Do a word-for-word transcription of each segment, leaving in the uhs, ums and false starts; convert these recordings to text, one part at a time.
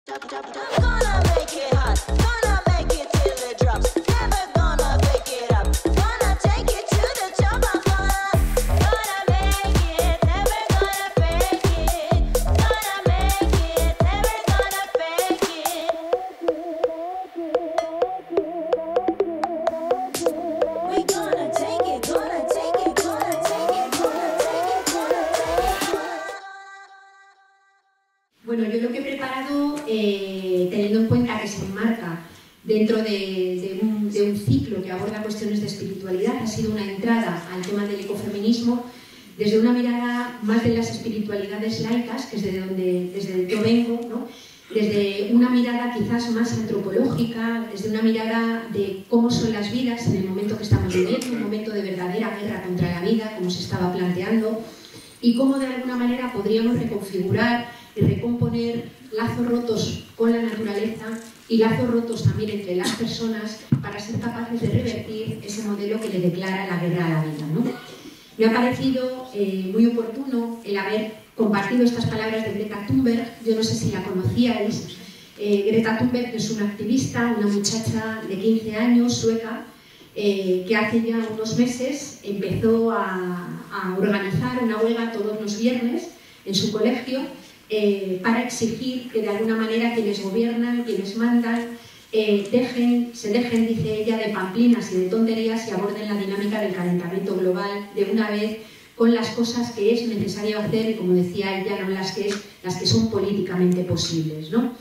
Bueno, yo lo que he preparado, eh, teniendo en cuenta que se enmarca dentro de, de, un, de un ciclo que aborda cuestiones de espiritualidad, ha sido una entrada al tema del ecofeminismo desde una mirada más de las espiritualidades laicas, que es desde donde, desde donde yo vengo, ¿no? Desde una mirada quizás más antropológica, desde una mirada de cómo son las vidas en el momento que estamos viviendo, un momento de verdadera guerra contra la vida, como se estaba planteando, y cómo de alguna manera podríamos reconfigurar y recomponer lazos rotos con la naturaleza y lazos rotos también entre las personas para ser capaces de revertir ese modelo que le declara la guerra a la vida, ¿no? Me ha parecido eh, muy oportuno el haber compartido estas palabras de Greta Thunberg. Yo no sé si la conocíais. Eh, Greta Thunberg es una activista, una muchacha de quince años, sueca, eh, que hace ya unos meses empezó a, a organizar una huelga todos los viernes en su colegio, Eh, para exigir que de alguna manera quienes gobiernan, quienes mandan, eh, dejen, se dejen, dice ella, de pamplinas y de tonterías y aborden la dinámica del calentamiento global de una vez con las cosas que es necesario hacer y, como decía ella, no las que, es, las que son políticamente posibles, ¿no?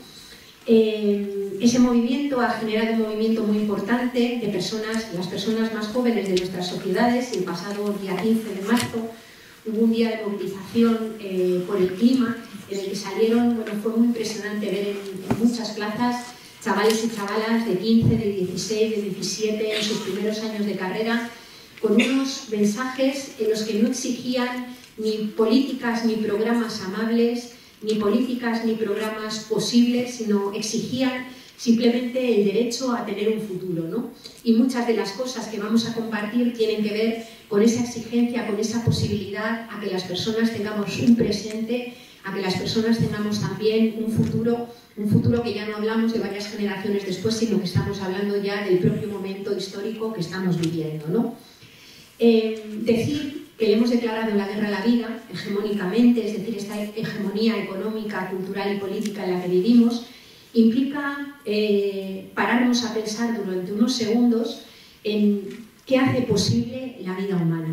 Eh, ese movimiento ha generado un movimiento muy importante de personas, las personas más jóvenes de nuestras sociedades, y el pasado día quince de marzo hubo un día de movilización eh, por el clima, en el que salieron, bueno, fue muy impresionante ver en, en muchas plazas chavales y chavalas de quince, de dieciséis, de diecisiete, en sus primeros años de carrera, con unos mensajes en los que no exigían ni políticas ni programas amables, ni políticas ni programas posibles, sino exigían simplemente el derecho a tener un futuro, ¿no? Y muchas de las cosas que vamos a compartir tienen que ver con esa exigencia, con esa posibilidad a que las personas tengamos un presente, a que las personas tengamos también un futuro, un futuro que ya no hablamos de varias generaciones después, sino que estamos hablando ya del propio momento histórico que estamos viviendo, ¿no? Eh, decir que le hemos declarado la guerra a la vida, hegemónicamente, es decir, esta hegemonía económica, cultural y política en la que vivimos, implica eh, pararnos a pensar durante unos segundos en qué hace posible la vida humana,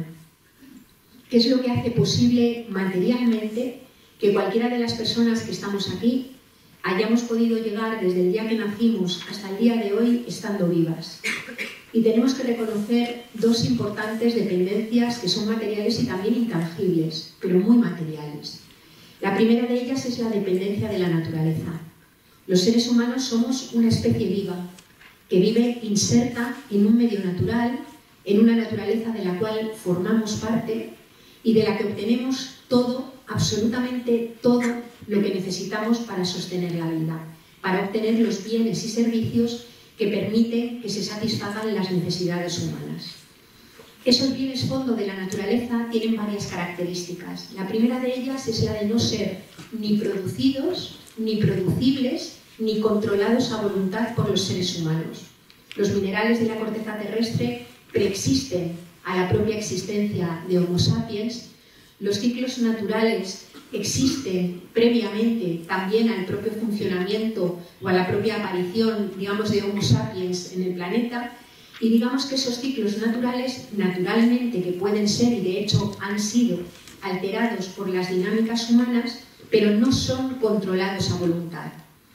qué es lo que hace posible materialmente que cualquiera de las personas que estamos aquí hayamos podido llegar desde el día que nacimos hasta el día de hoy estando vivas. Y tenemos que reconocer dos importantes dependencias que son materiales y también intangibles, pero muy materiales. La primera de ellas es la dependencia de la naturaleza. Los seres humanos somos una especie viva, que vive inserta en un medio natural, en una naturaleza de la cual formamos parte y de la que obtenemos todo, absolutamente todo lo que necesitamos para sostener la vida, para obtener los bienes y servicios que permiten que se satisfagan las necesidades humanas. Esos bienes fondo de la naturaleza tienen varias características. La primera de ellas es la de no ser ni producidos, ni producibles, ni controlados a voluntad por los seres humanos. Los minerales de la corteza terrestre preexisten a la propia existencia de Homo sapiens. Los ciclos naturales existen previamente también al propio funcionamiento o a la propia aparición, digamos, de Homo sapiens en el planeta, y digamos que esos ciclos naturales, naturalmente, que pueden ser y de hecho han sido alterados por las dinámicas humanas, pero no son controlados a voluntad.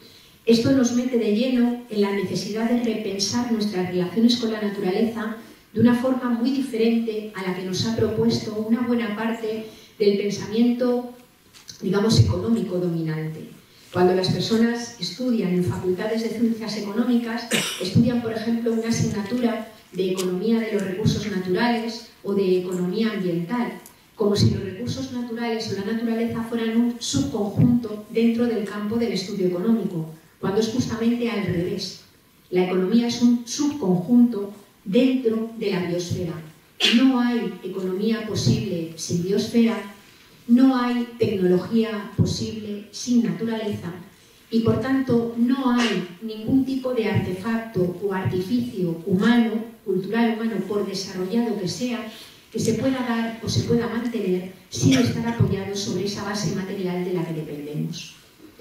Esto nos mete de lleno en la necesidad de repensar nuestras relaciones con la naturaleza de una forma muy diferente a la que nos ha propuesto una buena parte del pensamiento, digamos, económico dominante. Cuando las personas estudian en facultades de ciencias económicas, estudian, por ejemplo, una asignatura de economía de los recursos naturales o de economía ambiental, como si los recursos naturales o la naturaleza fueran un subconjunto dentro del campo del estudio económico, cuando es justamente al revés. La economía es un subconjunto dentro de la biosfera. No hay economía posible sin biosfera, no hay tecnología posible sin naturaleza, y por tanto no hay ningún tipo de artefacto o artificio humano, cultural humano, por desarrollado que sea, que se pueda dar o se pueda mantener sin estar apoyado sobre esa base material de la que dependemos.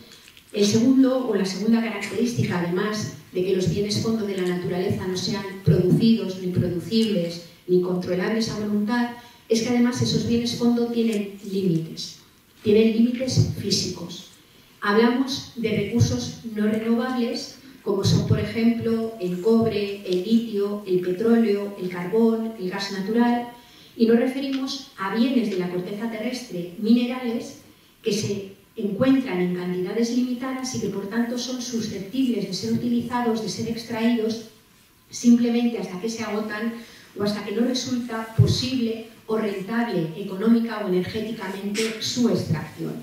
El segundo, o la segunda característica, además de que los bienes fondo de la naturaleza no sean producidos, ni producibles, ni controlables a voluntad, es que además esos bienes fondo tienen límites, tienen límites físicos. Hablamos de recursos no renovables, como son, por ejemplo, el cobre, el litio, el petróleo, el carbón, el gas natural, y nos referimos a bienes de la corteza terrestre, minerales, que se encuentran en cantidades limitadas y que por tanto son susceptibles de ser utilizados, de ser extraídos, simplemente hasta que se agotan o hasta que no resulta posible o rentable económica o energéticamente su extracción.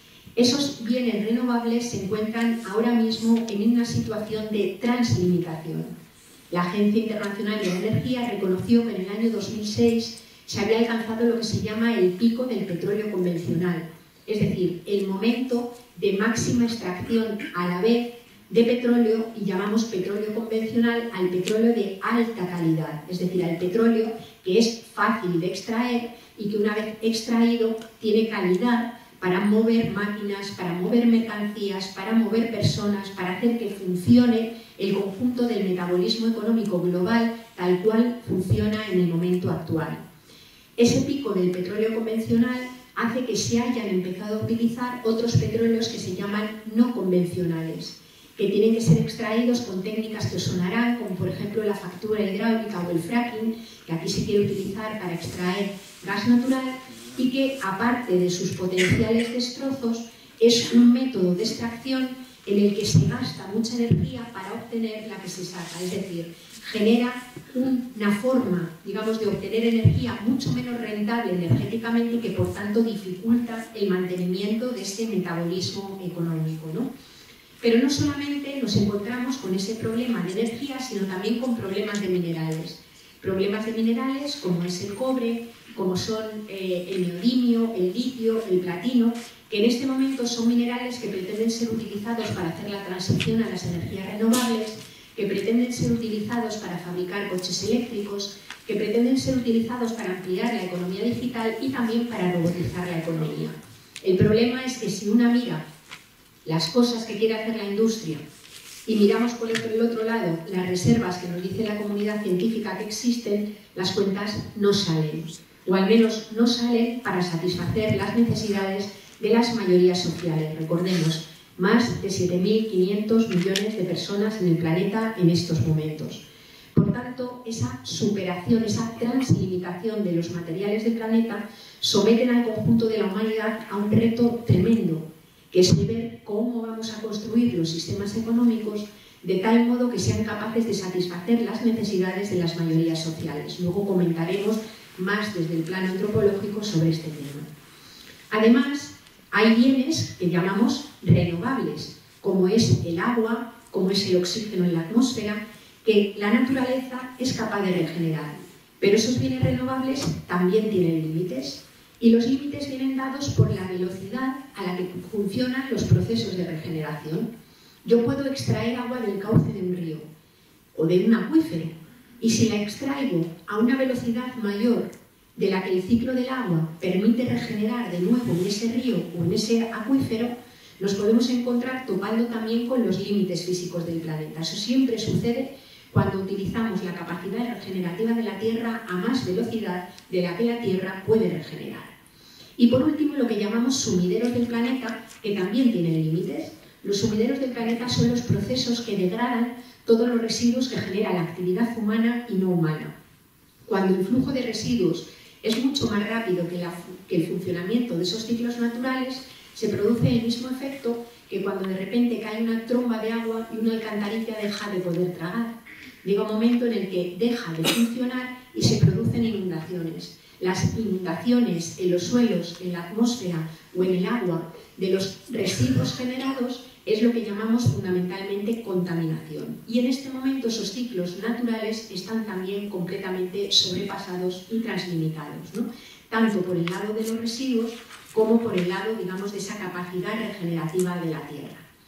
Esos bienes renovables se encuentran ahora mismo en una situación de translimitación. La Agencia Internacional de la Energía reconoció que en el año dos mil seis se había alcanzado lo que se llama el pico del petróleo convencional, es decir, el momento de máxima extracción a la vez de petróleo, y llamamos petróleo convencional al petróleo de alta calidad, es decir, al petróleo que es fácil de extraer y que una vez extraído tiene calidad para mover máquinas, para mover mercancías, para mover personas, para hacer que funcione el conjunto del metabolismo económico global tal cual funciona en el momento actual. Ese pico del petróleo convencional hace que se hayan empezado a utilizar otros petróleos que se llaman no convencionales, que tienen que ser extraídos con técnicas que os sonarán, como por ejemplo la fractura hidráulica o el fracking, que aquí se quiere utilizar para extraer gas natural, y que, aparte de sus potenciales destrozos, es un método de extracción en el que se gasta mucha energía para obtener la que se saca, es decir, genera una forma, digamos, de obtener energía mucho menos rentable energéticamente y que, por tanto, dificulta el mantenimiento de ese metabolismo económico, ¿no? Pero no solamente nos encontramos con ese problema de energía, sino también con problemas de minerales. Problemas de minerales como es el cobre, como son eh, el neodimio, el litio, el platino, que en este momento son minerales que pretenden ser utilizados para hacer la transición a las energías renovables, que pretenden ser utilizados para fabricar coches eléctricos, que pretenden ser utilizados para ampliar la economía digital y también para robotizar la economía. El problema es que si una mira las cosas que quiere hacer la industria y miramos por el otro lado las reservas que nos dice la comunidad científica que existen, las cuentas no salen, o al menos no salen para satisfacer las necesidades de las mayorías sociales. Recordemos, más de siete mil quinientos millones de personas en el planeta en estos momentos. Por tanto, esa superación, esa translimitación de los materiales del planeta someten al conjunto de la humanidad a un reto tremendo, que es ver cómo vamos a construir los sistemas económicos de tal modo que sean capaces de satisfacer las necesidades de las mayorías sociales. Luego comentaremos más desde el plano antropológico sobre este tema. Además, hay bienes que llamamos renovables, como es el agua, como es el oxígeno en la atmósfera, que la naturaleza es capaz de regenerar. Pero esos bienes renovables también tienen límites, y los límites vienen dados por la velocidad a la que funcionan los procesos de regeneración. Yo puedo extraer agua del cauce de un río o de un acuífero, y si la extraigo a una velocidad mayor de la que el ciclo del agua permite regenerar de nuevo en ese río o en ese acuífero, nos podemos encontrar topando también con los límites físicos del planeta. Eso siempre sucede cuando utilizamos la capacidad regenerativa de la Tierra a más velocidad de la que la Tierra puede regenerar. Y por último, lo que llamamos sumideros del planeta, que también tienen límites. Los sumideros del planeta son los procesos que degradan todos los residuos que genera la actividad humana y no humana. Cuando el flujo de residuos es mucho más rápido que, la, que el funcionamiento de esos ciclos naturales, se produce el mismo efecto que cuando de repente cae una tromba de agua y una alcantarilla deja de poder tragar. Llega un momento en el que deja de funcionar y se producen inundaciones. Las inundaciones en los suelos, en la atmósfera o en el agua de los residuos generados es lo que llamamos fundamentalmente contaminación. Y en este momento esos ciclos naturales están también completamente sobrepasados y translimitados, ¿no? Tanto por el lado de los residuos como por el lado, digamos, de esa capacidad regenerativa de la Tierra.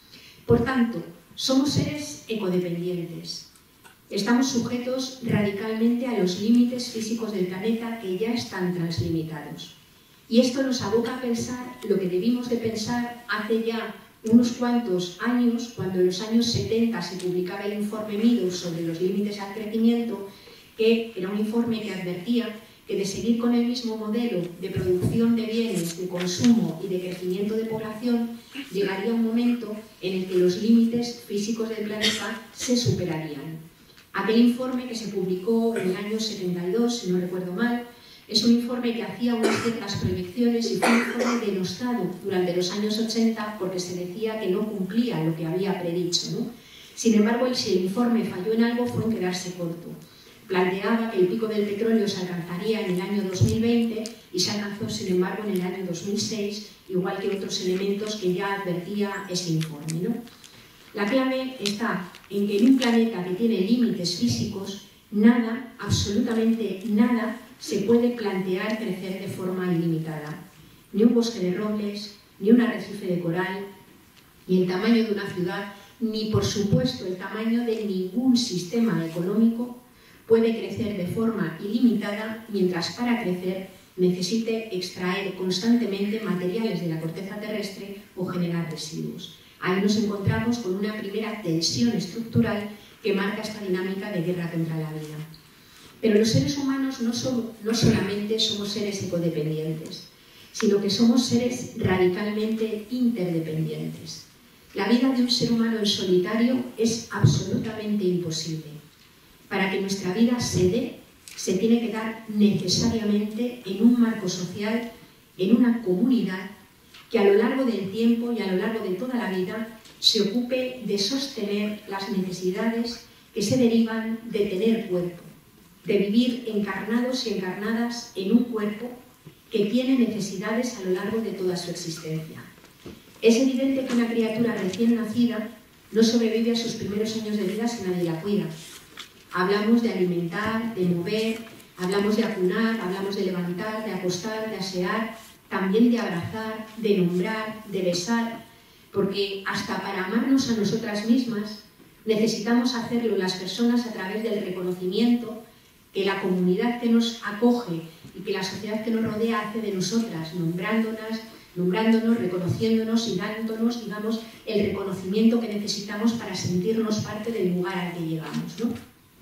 Por tanto, somos seres ecodependientes. Estamos sujetos radicalmente a los límites físicos del planeta que ya están translimitados. Y esto nos aboca a pensar lo que debimos de pensar hace ya unos cuantos años, cuando en los años setenta se publicaba el informe Meadows sobre los límites al crecimiento, que era un informe que advertía que de seguir con el mismo modelo de producción de bienes, de consumo y de crecimiento de población, llegaría un momento en el que los límites físicos del planeta se superarían. Aquel informe, que se publicó en el año setenta y dos, si no recuerdo mal, es un informe que hacía unas ciertas proyecciones y fue un informe denostado durante los años ochenta porque se decía que no cumplía lo que había predicho, ¿no? Sin embargo, si el informe falló en algo fue en quedarse corto. Planteaba que el pico del petróleo se alcanzaría en el año dos mil veinte y se alcanzó, sin embargo, en el año dos mil seis, igual que otros elementos que ya advertía ese informe, ¿no? La clave está en que en un planeta que tiene límites físicos, nada, absolutamente nada, se puede plantear crecer de forma ilimitada. Ni un bosque de robles, ni un arrecife de coral, ni el tamaño de una ciudad, ni por supuesto el tamaño de ningún sistema económico puede crecer de forma ilimitada mientras para crecer necesite extraer constantemente materiales de la corteza terrestre o generar residuos. Ahí nos encontramos con una primera tensión estructural que marca esta dinámica de guerra contra la vida. Pero los seres humanos no, son, no solamente somos seres ecodependientes, sino que somos seres radicalmente interdependientes. La vida de un ser humano en solitario es absolutamente imposible. Para que nuestra vida se dé, se tiene que dar necesariamente en un marco social, en una comunidad que a lo largo del tiempo y a lo largo de toda la vida se ocupe de sostener las necesidades que se derivan de tener cuerpo, de vivir encarnados y encarnadas en un cuerpo que tiene necesidades a lo largo de toda su existencia. Es evidente que una criatura recién nacida no sobrevive a sus primeros años de vida si nadie la cuida. Hablamos de alimentar, de mover, hablamos de acunar, hablamos de levantar, de acostar, de asear, también de abrazar, de nombrar, de besar, porque hasta para amarnos a nosotras mismas necesitamos hacerlo las personas a través del reconocimiento que la comunidad que nos acoge y que la sociedad que nos rodea hace de nosotras, nombrándonos, nombrándonos, reconociéndonos y dándonos, digamos, el reconocimiento que necesitamos para sentirnos parte del lugar al que llegamos, ¿no?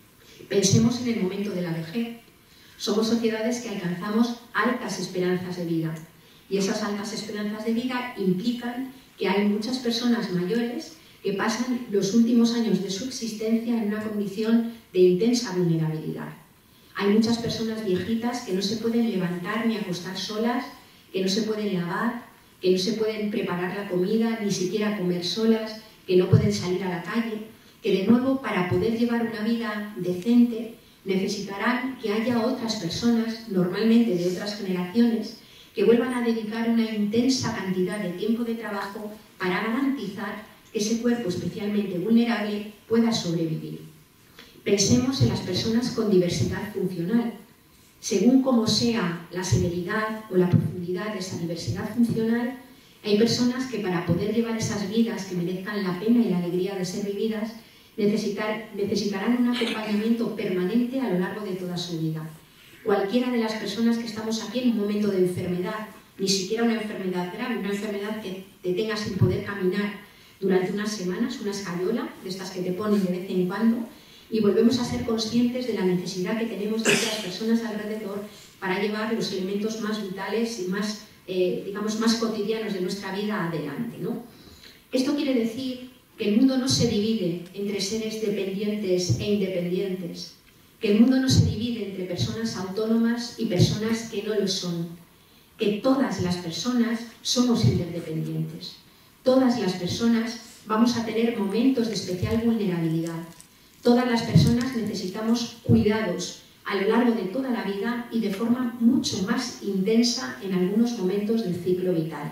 Pensemos en el momento de la vejez. Somos sociedades que alcanzamos altas esperanzas de vida y esas altas esperanzas de vida implican que hay muchas personas mayores que pasan los últimos años de su existencia en una condición de intensa vulnerabilidad. Hay muchas personas viejitas que no se pueden levantar ni acostar solas, que no se pueden lavar, que no se pueden preparar la comida, ni siquiera comer solas, que no pueden salir a la calle, que de nuevo para poder llevar una vida decente necesitarán que haya otras personas, normalmente de otras generaciones, que vuelvan a dedicar una intensa cantidad de tiempo de trabajo para garantizar que ese cuerpo especialmente vulnerable pueda sobrevivir. Pensemos en las personas con diversidad funcional. Según como sea la severidad o la profundidad de esa diversidad funcional, hay personas que para poder llevar esas vidas que merezcan la pena y la alegría de ser vividas, necesitar, necesitarán un acompañamiento permanente a lo largo de toda su vida. Cualquiera de las personas que estamos aquí en un momento de enfermedad, ni siquiera una enfermedad grave, una enfermedad que te tenga sin poder caminar durante unas semanas, una escayola, de estas que te ponen de vez en cuando, y volvemos a ser conscientes de la necesidad que tenemos de otras personas alrededor para llevar los elementos más vitales y más, eh, digamos, más cotidianos de nuestra vida adelante, ¿no? Esto quiere decir que el mundo no se divide entre seres dependientes e independientes, que el mundo no se divide entre personas autónomas y personas que no lo son, que todas las personas somos interdependientes. Todas las personas vamos a tener momentos de especial vulnerabilidad. Todas las personas necesitamos cuidados a lo largo de toda la vida y de forma mucho más intensa en algunos momentos del ciclo vital.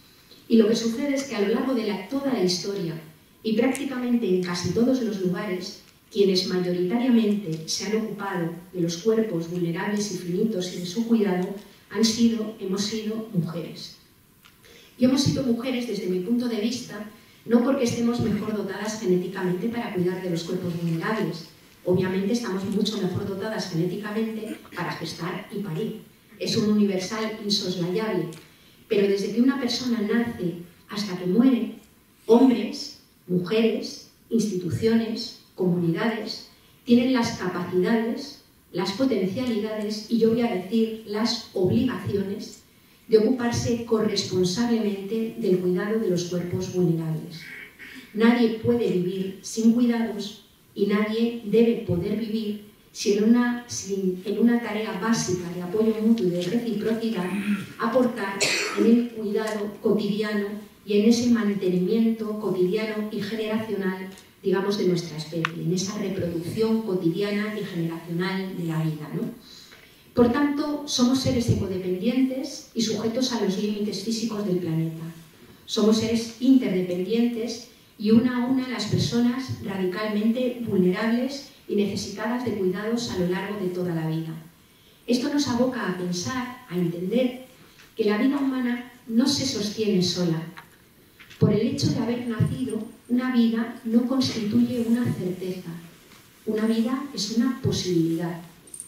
Y lo que sucede es que a lo largo de la, toda la historia y prácticamente en casi todos los lugares, quienes mayoritariamente se han ocupado de los cuerpos vulnerables y finitos y de su cuidado han sido, hemos sido mujeres. Y hemos sido mujeres, desde mi punto de vista, no porque estemos mejor dotadas genéticamente para cuidar de los cuerpos vulnerables. Obviamente estamos mucho mejor dotadas genéticamente para gestar y parir. Es un universal insoslayable. Pero desde que una persona nace hasta que muere, hombres, mujeres, instituciones, comunidades, tienen las capacidades, las potencialidades y yo voy a decir las obligaciones de ocuparse corresponsablemente del cuidado de los cuerpos vulnerables. Nadie puede vivir sin cuidados y nadie debe poder vivir sin una, sin, en una tarea básica de apoyo mutuo y de reciprocidad, aportar en el cuidado cotidiano y en ese mantenimiento cotidiano y generacional, digamos, de nuestra especie, en esa reproducción cotidiana y generacional de la vida, ¿no? Por tanto, somos seres ecodependientes y sujetos a los límites físicos del planeta. Somos seres interdependientes y una a una las personas radicalmente vulnerables y necesitadas de cuidados a lo largo de toda la vida. Esto nos aboca a pensar, a entender, que la vida humana no se sostiene sola. Por el hecho de haber nacido, una vida no constituye una certeza. Una vida es una posibilidad.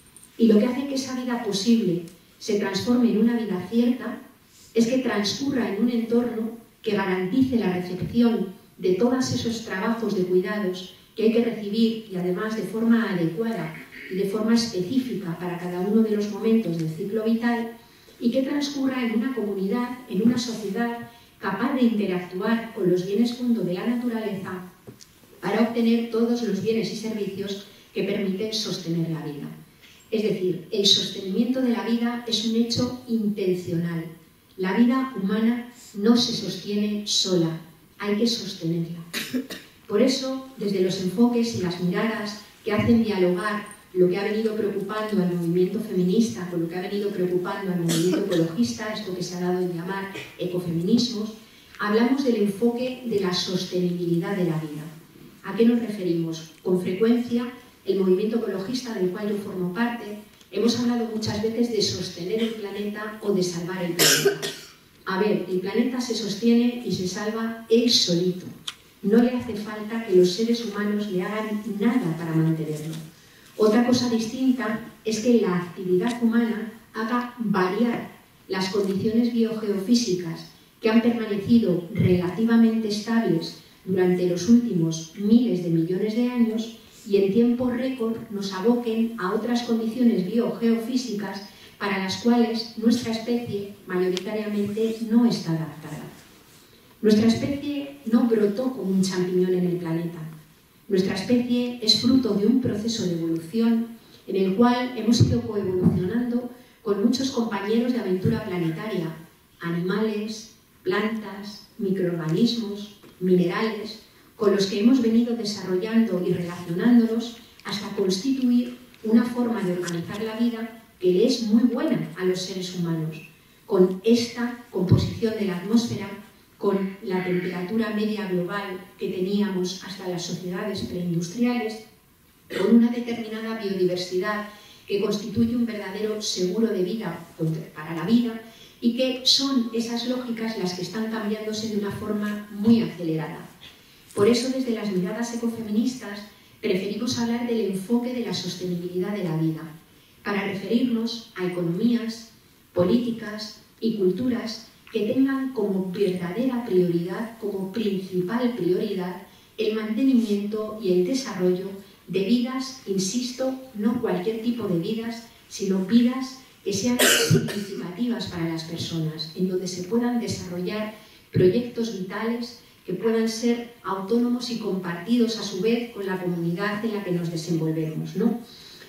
Y lo que hace que esa vida posible se transforme en una vida cierta es que transcurra en un entorno que garantice la recepción de todos esos trabajos de cuidados que hay que recibir y además de forma adecuada y de forma específica para cada uno de los momentos del ciclo vital y que transcurra en una comunidad, en una sociedad capaz de interactuar con los bienes fondo de la naturaleza para obtener todos los bienes y servicios que permiten sostener la vida. Es decir, el sostenimiento de la vida es un hecho intencional. La vida humana no se sostiene sola, hay que sostenerla. Por eso, desde los enfoques y las miradas que hacen dialogar lo que ha venido preocupando al movimiento feminista con lo que ha venido preocupando al movimiento ecologista, esto que se ha dado en llamar ecofeminismos, hablamos del enfoque de la sostenibilidad de la vida. ¿A qué nos referimos? Con frecuencia, el movimiento ecologista del cual yo formo parte, hemos hablado muchas veces de sostener el planeta o de salvar el planeta. A ver, el planeta se sostiene y se salva él solito. No le hace falta que los seres humanos le hagan nada para mantenerlo. Otra cosa distinta es que la actividad humana haga variar las condiciones biogeofísicas que han permanecido relativamente estables durante los últimos miles de millones de años y en tiempo récord nos aboquen a otras condiciones biogeofísicas para las cuales nuestra especie mayoritariamente no está adaptada. Nuestra especie no brotó como un champiñón en el planeta. Nuestra especie es fruto de un proceso de evolución en el cual hemos ido coevolucionando con muchos compañeros de aventura planetaria, animales, plantas, microorganismos, minerales, con los que hemos venido desarrollando y relacionándonos hasta constituir una forma de organizar la vida que le es muy buena a los seres humanos, con esta composición de la atmósfera, con la temperatura media global que teníamos hasta las sociedades preindustriales, con una determinada biodiversidad que constituye un verdadero seguro de vida para la vida y que son esas lógicas las que están cambiándose de una forma muy acelerada. Por eso, desde las miradas ecofeministas, preferimos hablar del enfoque de la sostenibilidad de la vida, para referirnos a economías, políticas y culturas que tengan como verdadera prioridad, como principal prioridad, el mantenimiento y el desarrollo de vidas, insisto, no cualquier tipo de vidas, sino vidas que sean significativas para las personas, en donde se puedan desarrollar proyectos vitales que puedan ser autónomos y compartidos a su vez con la comunidad en la que nos desenvolvemos, ¿no?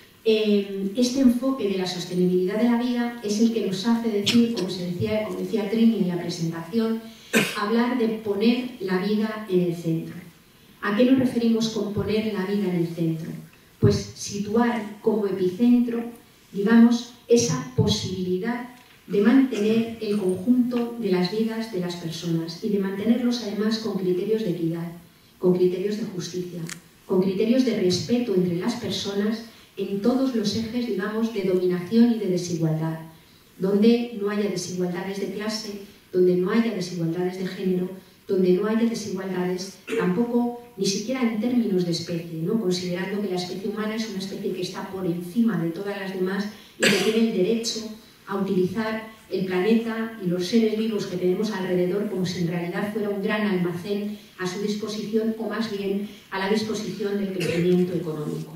Eh, este enfoque de la sostenibilidad de la vida es el que nos hace decir, como, se decía, como decía Trini en la presentación, hablar de poner la vida en el centro. ¿A qué nos referimos con poner la vida en el centro? Pues situar como epicentro, digamos, esa posibilidad de mantener el conjunto de las vidas de las personas y de mantenerlos además con criterios de equidad, con criterios de justicia, con criterios de respeto entre las personas en todos los ejes, digamos, de dominación y de desigualdad, donde no haya desigualdades de clase, donde no haya desigualdades de género, donde no haya desigualdades, tampoco ni siquiera en términos de especie, ¿no? Considerando que la especie humana es una especie que está por encima de todas las demás y que tiene el derecho a utilizar el planeta y los seres vivos que tenemos alrededor como si en realidad fuera un gran almacén a su disposición, o más bien a la disposición del crecimiento económico.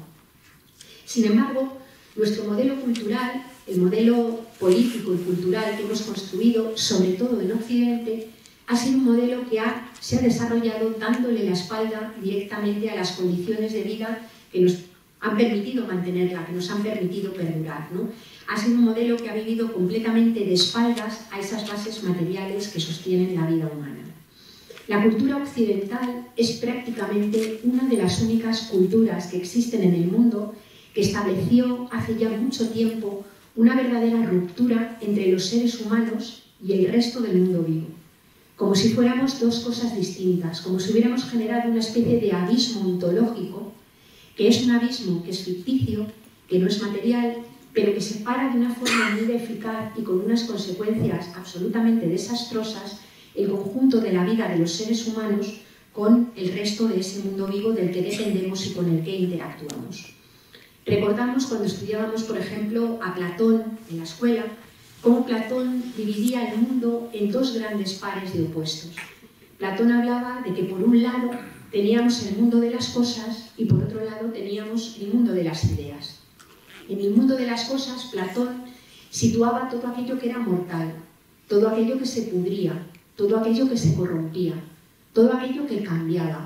Sin embargo, nuestro modelo cultural, el modelo político y cultural que hemos construido, sobre todo en Occidente, ha sido un modelo que ha, se ha desarrollado dándole la espalda directamente a las condiciones de vida que nos han permitido mantenerla, que nos han permitido perdurar, ¿no? Ha sido un modelo que ha vivido completamente de espaldas a esas bases materiales que sostienen la vida humana. La cultura occidental es prácticamente una de las únicas culturas que existen en el mundo que estableció hace ya mucho tiempo una verdadera ruptura entre los seres humanos y el resto del mundo vivo. Como si fuéramos dos cosas distintas, como si hubiéramos generado una especie de abismo ontológico, que es un abismo que es ficticio, que no es material, pero que separa de una forma muy eficaz y con unas consecuencias absolutamente desastrosas el conjunto de la vida de los seres humanos con el resto de ese mundo vivo del que dependemos y con el que interactuamos. Recordamos cuando estudiábamos, por ejemplo, a Platón en la escuela, cómo Platón dividía el mundo en dos grandes pares de opuestos. Platón hablaba de que por un lado teníamos el mundo de las cosas y por otro lado teníamos el mundo de las ideas. En el mundo de las cosas, Platón situaba todo aquello que era mortal, todo aquello que se pudría, todo aquello que se corrompía, todo aquello que cambiaba.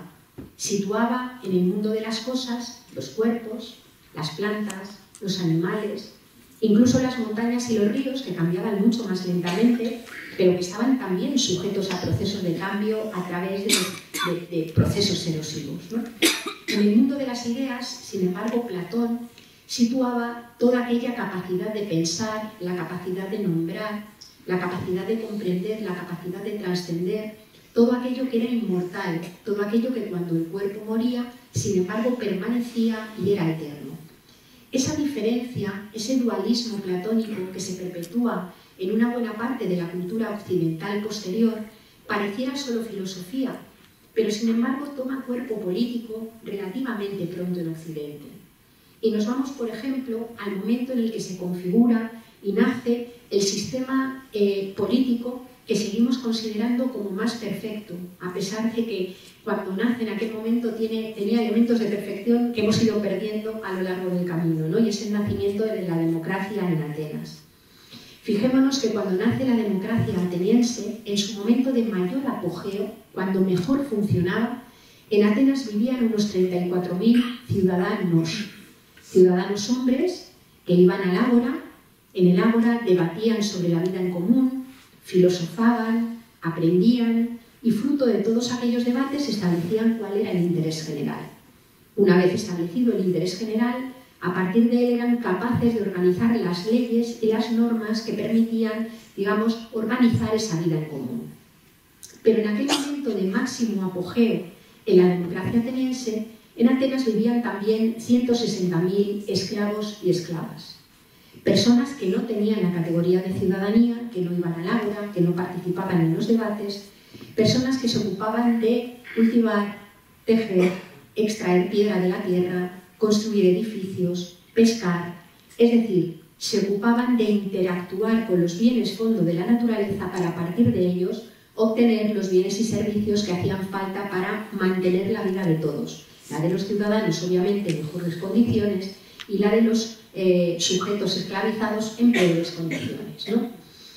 Situaba en el mundo de las cosas los cuerpos, las plantas, los animales, incluso las montañas y los ríos, que cambiaban mucho más lentamente, pero que estaban también sujetos a procesos de cambio a través de, de, de procesos erosivos, ¿no? En el mundo de las ideas, sin embargo, Platón situaba toda aquella capacidad de pensar, la capacidad de nombrar, la capacidad de comprender, la capacidad de trascender, todo aquello que era inmortal, todo aquello que cuando el cuerpo moría, sin embargo, permanecía y era eterno. Esa diferencia, ese dualismo platónico que se perpetúa en una buena parte de la cultura occidental posterior, pareciera solo filosofía, pero sin embargo toma cuerpo político relativamente pronto en Occidente. Y nos vamos, por ejemplo, al momento en el que se configura y nace el sistema eh, político que seguimos considerando como más perfecto, a pesar de que cuando nace en aquel momento tiene, tenía elementos de perfección que hemos ido perdiendo a lo largo del camino, ¿no? Y es el nacimiento de la democracia en Atenas. Fijémonos que cuando nace la democracia ateniense, en su momento de mayor apogeo, cuando mejor funcionaba, en Atenas vivían unos treinta y cuatro mil ciudadanos, ciudadanos hombres que iban al ágora, en el ágora debatían sobre la vida en común, filosofaban, aprendían y fruto de todos aquellos debates establecían cuál era el interés general. Una vez establecido el interés general, a partir de él eran capaces de organizar las leyes y las normas que permitían, digamos, organizar esa vida en común. Pero en aquel momento de máximo apogeo en la democracia ateniense, en Atenas vivían también ciento sesenta mil esclavos y esclavas. Personas que no tenían la categoría de ciudadanía, que no iban al ágora, que no participaban en los debates, personas que se ocupaban de cultivar, tejer, extraer piedra de la tierra, construir edificios, pescar, es decir, se ocupaban de interactuar con los bienes fondo de la naturaleza para a partir de ellos obtener los bienes y servicios que hacían falta para mantener la vida de todos. La de los ciudadanos, obviamente, en mejores condiciones, y la de los eh, sujetos esclavizados en peores condiciones, ¿no?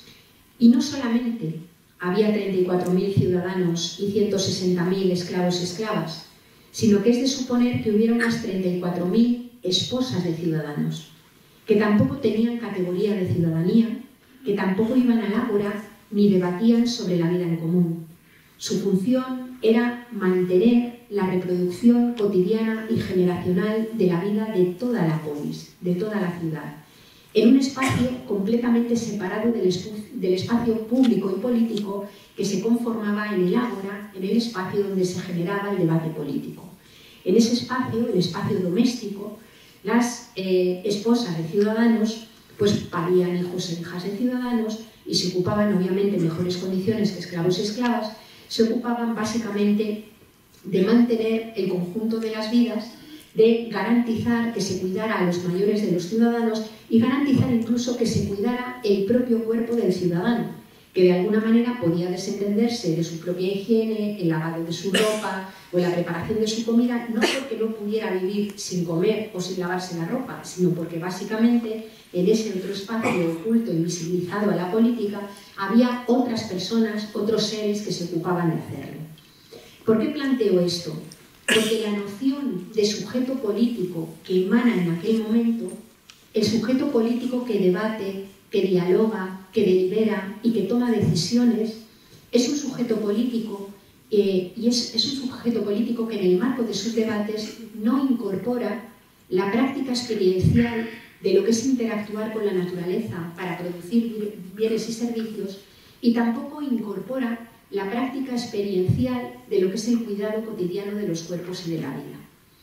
Y no solamente había treinta y cuatro mil ciudadanos y ciento sesenta mil esclavos y esclavas, sino que es de suponer que hubiera unas treinta y cuatro mil esposas de ciudadanos, que tampoco tenían categoría de ciudadanía, que tampoco iban al ágora ni debatían sobre la vida en común. Su función era mantener la reproducción cotidiana y generacional de la vida de toda la polis, de toda la ciudad, en un espacio completamente separado del, del espacio público y político que se conformaba en el ágora, en el espacio donde se generaba el debate político. En ese espacio, el espacio doméstico, las eh, esposas de ciudadanos pues parían hijos e hijas de ciudadanos y se ocupaban obviamente en mejores condiciones que esclavos y esclavas, se ocupaban básicamente de mantener el conjunto de las vidas, de garantizar que se cuidara a los mayores de los ciudadanos y garantizar incluso que se cuidara el propio cuerpo del ciudadano, que de alguna manera podía desentenderse de su propia higiene, el lavado de su ropa o la preparación de su comida, no porque no pudiera vivir sin comer o sin lavarse la ropa, sino porque básicamente en ese otro espacio oculto, invisibilizado a la política, había otras personas, otros seres que se ocupaban de hacerlo. ¿Por qué planteo esto? Porque la noción de sujeto político que emana en aquel momento, el sujeto político que debate, que dialoga, que delibera y que toma decisiones, es un sujeto político eh, y es, es un sujeto político que en el marco de sus debates no incorpora la práctica experiencial de lo que es interactuar con la naturaleza para producir bienes y servicios, y tampoco incorpora la práctica experiencial de lo que es el cuidado cotidiano de los cuerpos y de la vida.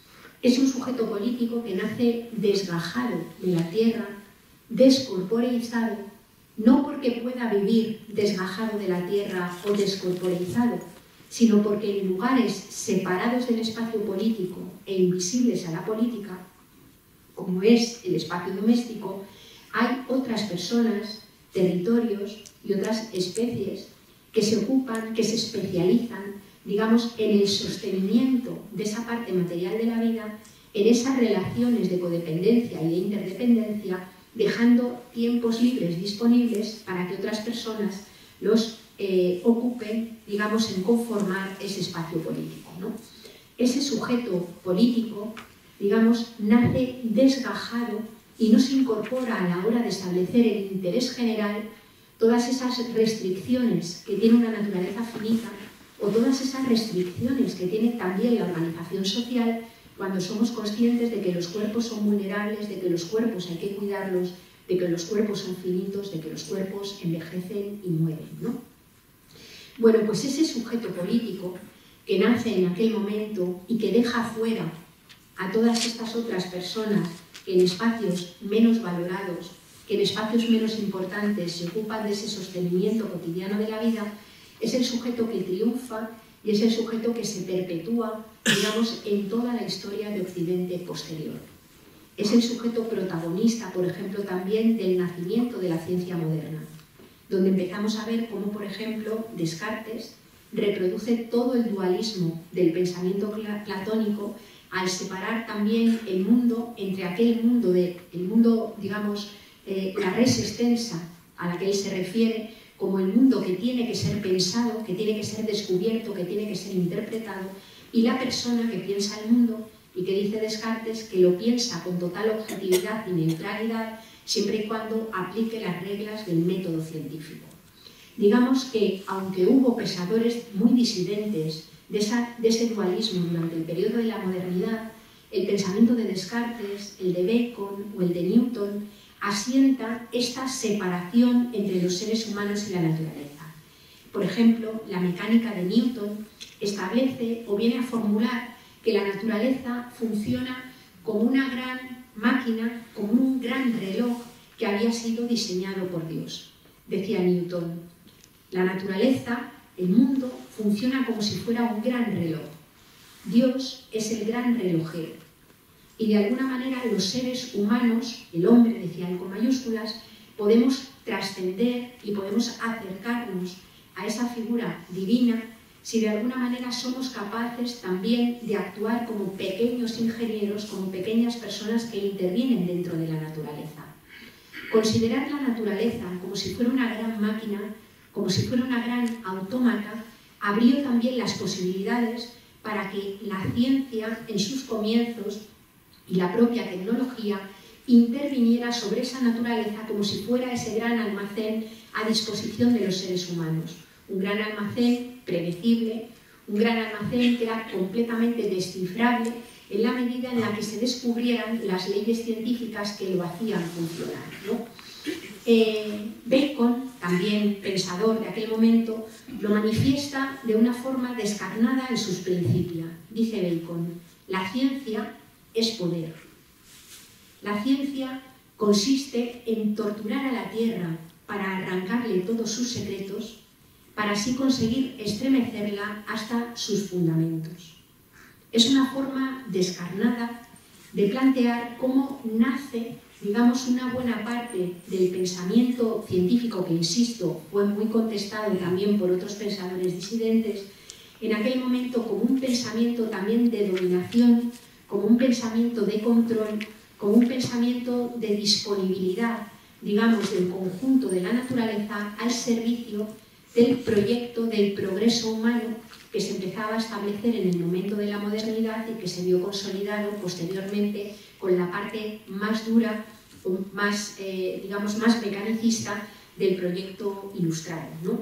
Es un sujeto político que nace desgajado de la tierra, descorporeizado, no porque pueda vivir desgajado de la tierra o descorporeizado, sino porque en lugares separados del espacio político e invisibles a la política, como es el espacio doméstico, hay otras personas, territorios y otras especies que se ocupan, que se especializan, digamos, en el sostenimiento de esa parte material de la vida, en esas relaciones de codependencia y de interdependencia, dejando tiempos libres disponibles para que otras personas los eh, ocupen, digamos, en conformar ese espacio político, ¿no? Ese sujeto político, digamos, nace desgajado y no se incorpora a la hora de establecer el interés general todas esas restricciones que tiene una naturaleza finita o todas esas restricciones que tiene también la organización social cuando somos conscientes de que los cuerpos son vulnerables, de que los cuerpos hay que cuidarlos, de que los cuerpos son finitos, de que los cuerpos envejecen y mueren, ¿no? Bueno, pues ese sujeto político que nace en aquel momento y que deja fuera a todas estas otras personas que en espacios menos valorados, que en espacios menos importantes se ocupan de ese sostenimiento cotidiano de la vida, es el sujeto que triunfa y es el sujeto que se perpetúa, digamos, en toda la historia de Occidente posterior. Es el sujeto protagonista, por ejemplo, también del nacimiento de la ciencia moderna, donde empezamos a ver cómo, por ejemplo, Descartes reproduce todo el dualismo del pensamiento platónico al separar también el mundo entre aquel mundo, de, el mundo, digamos, eh, la res extensa a la que él se refiere, como el mundo que tiene que ser pensado, que tiene que ser descubierto, que tiene que ser interpretado, y la persona que piensa el mundo y que dice Descartes que lo piensa con total objetividad y neutralidad siempre y cuando aplique las reglas del método científico. Digamos que, aunque hubo pensadores muy disidentes de, esa, de ese dualismo durante el periodo de la modernidad, el pensamiento de Descartes, el de Bacon o el de Newton asienta esta separación entre los seres humanos y la naturaleza. Por ejemplo, la mecánica de Newton establece o viene a formular que la naturaleza funciona como una gran máquina, como un gran reloj que había sido diseñado por Dios. Decía Newton, la naturaleza, el mundo, funciona como si fuera un gran reloj. Dios es el gran relojero. Y de alguna manera los seres humanos, el hombre, decía él con mayúsculas, podemos trascender y podemos acercarnos a esa figura divina si de alguna manera somos capaces también de actuar como pequeños ingenieros, como pequeñas personas que intervienen dentro de la naturaleza. Considerar la naturaleza como si fuera una gran máquina, como si fuera una gran autómata, abrió también las posibilidades para que la ciencia en sus comienzos y la propia tecnología interviniera sobre esa naturaleza como si fuera ese gran almacén a disposición de los seres humanos. Un gran almacén predecible, un gran almacén que era completamente descifrable en la medida en la que se descubrieran las leyes científicas que lo hacían funcionar, ¿no? Eh, Bacon, también pensador de aquel momento, lo manifiesta de una forma descarnada en sus principios. Dice Bacon, la ciencia es poder. La ciencia consiste en torturar a la Tierra para arrancarle todos sus secretos, para así conseguir estremecerla hasta sus fundamentos. Es una forma descarnada de plantear cómo nace, digamos, una buena parte del pensamiento científico, que, insisto, fue muy contestado también por otros pensadores disidentes, en aquel momento como un pensamiento también de dominación, como un pensamiento de control, como un pensamiento de disponibilidad, digamos, del conjunto de la naturaleza al servicio del proyecto del progreso humano que se empezaba a establecer en el momento de la modernidad y que se vio consolidado posteriormente con la parte más dura, más, eh, digamos, más mecanicista del proyecto ilustrado, ¿no?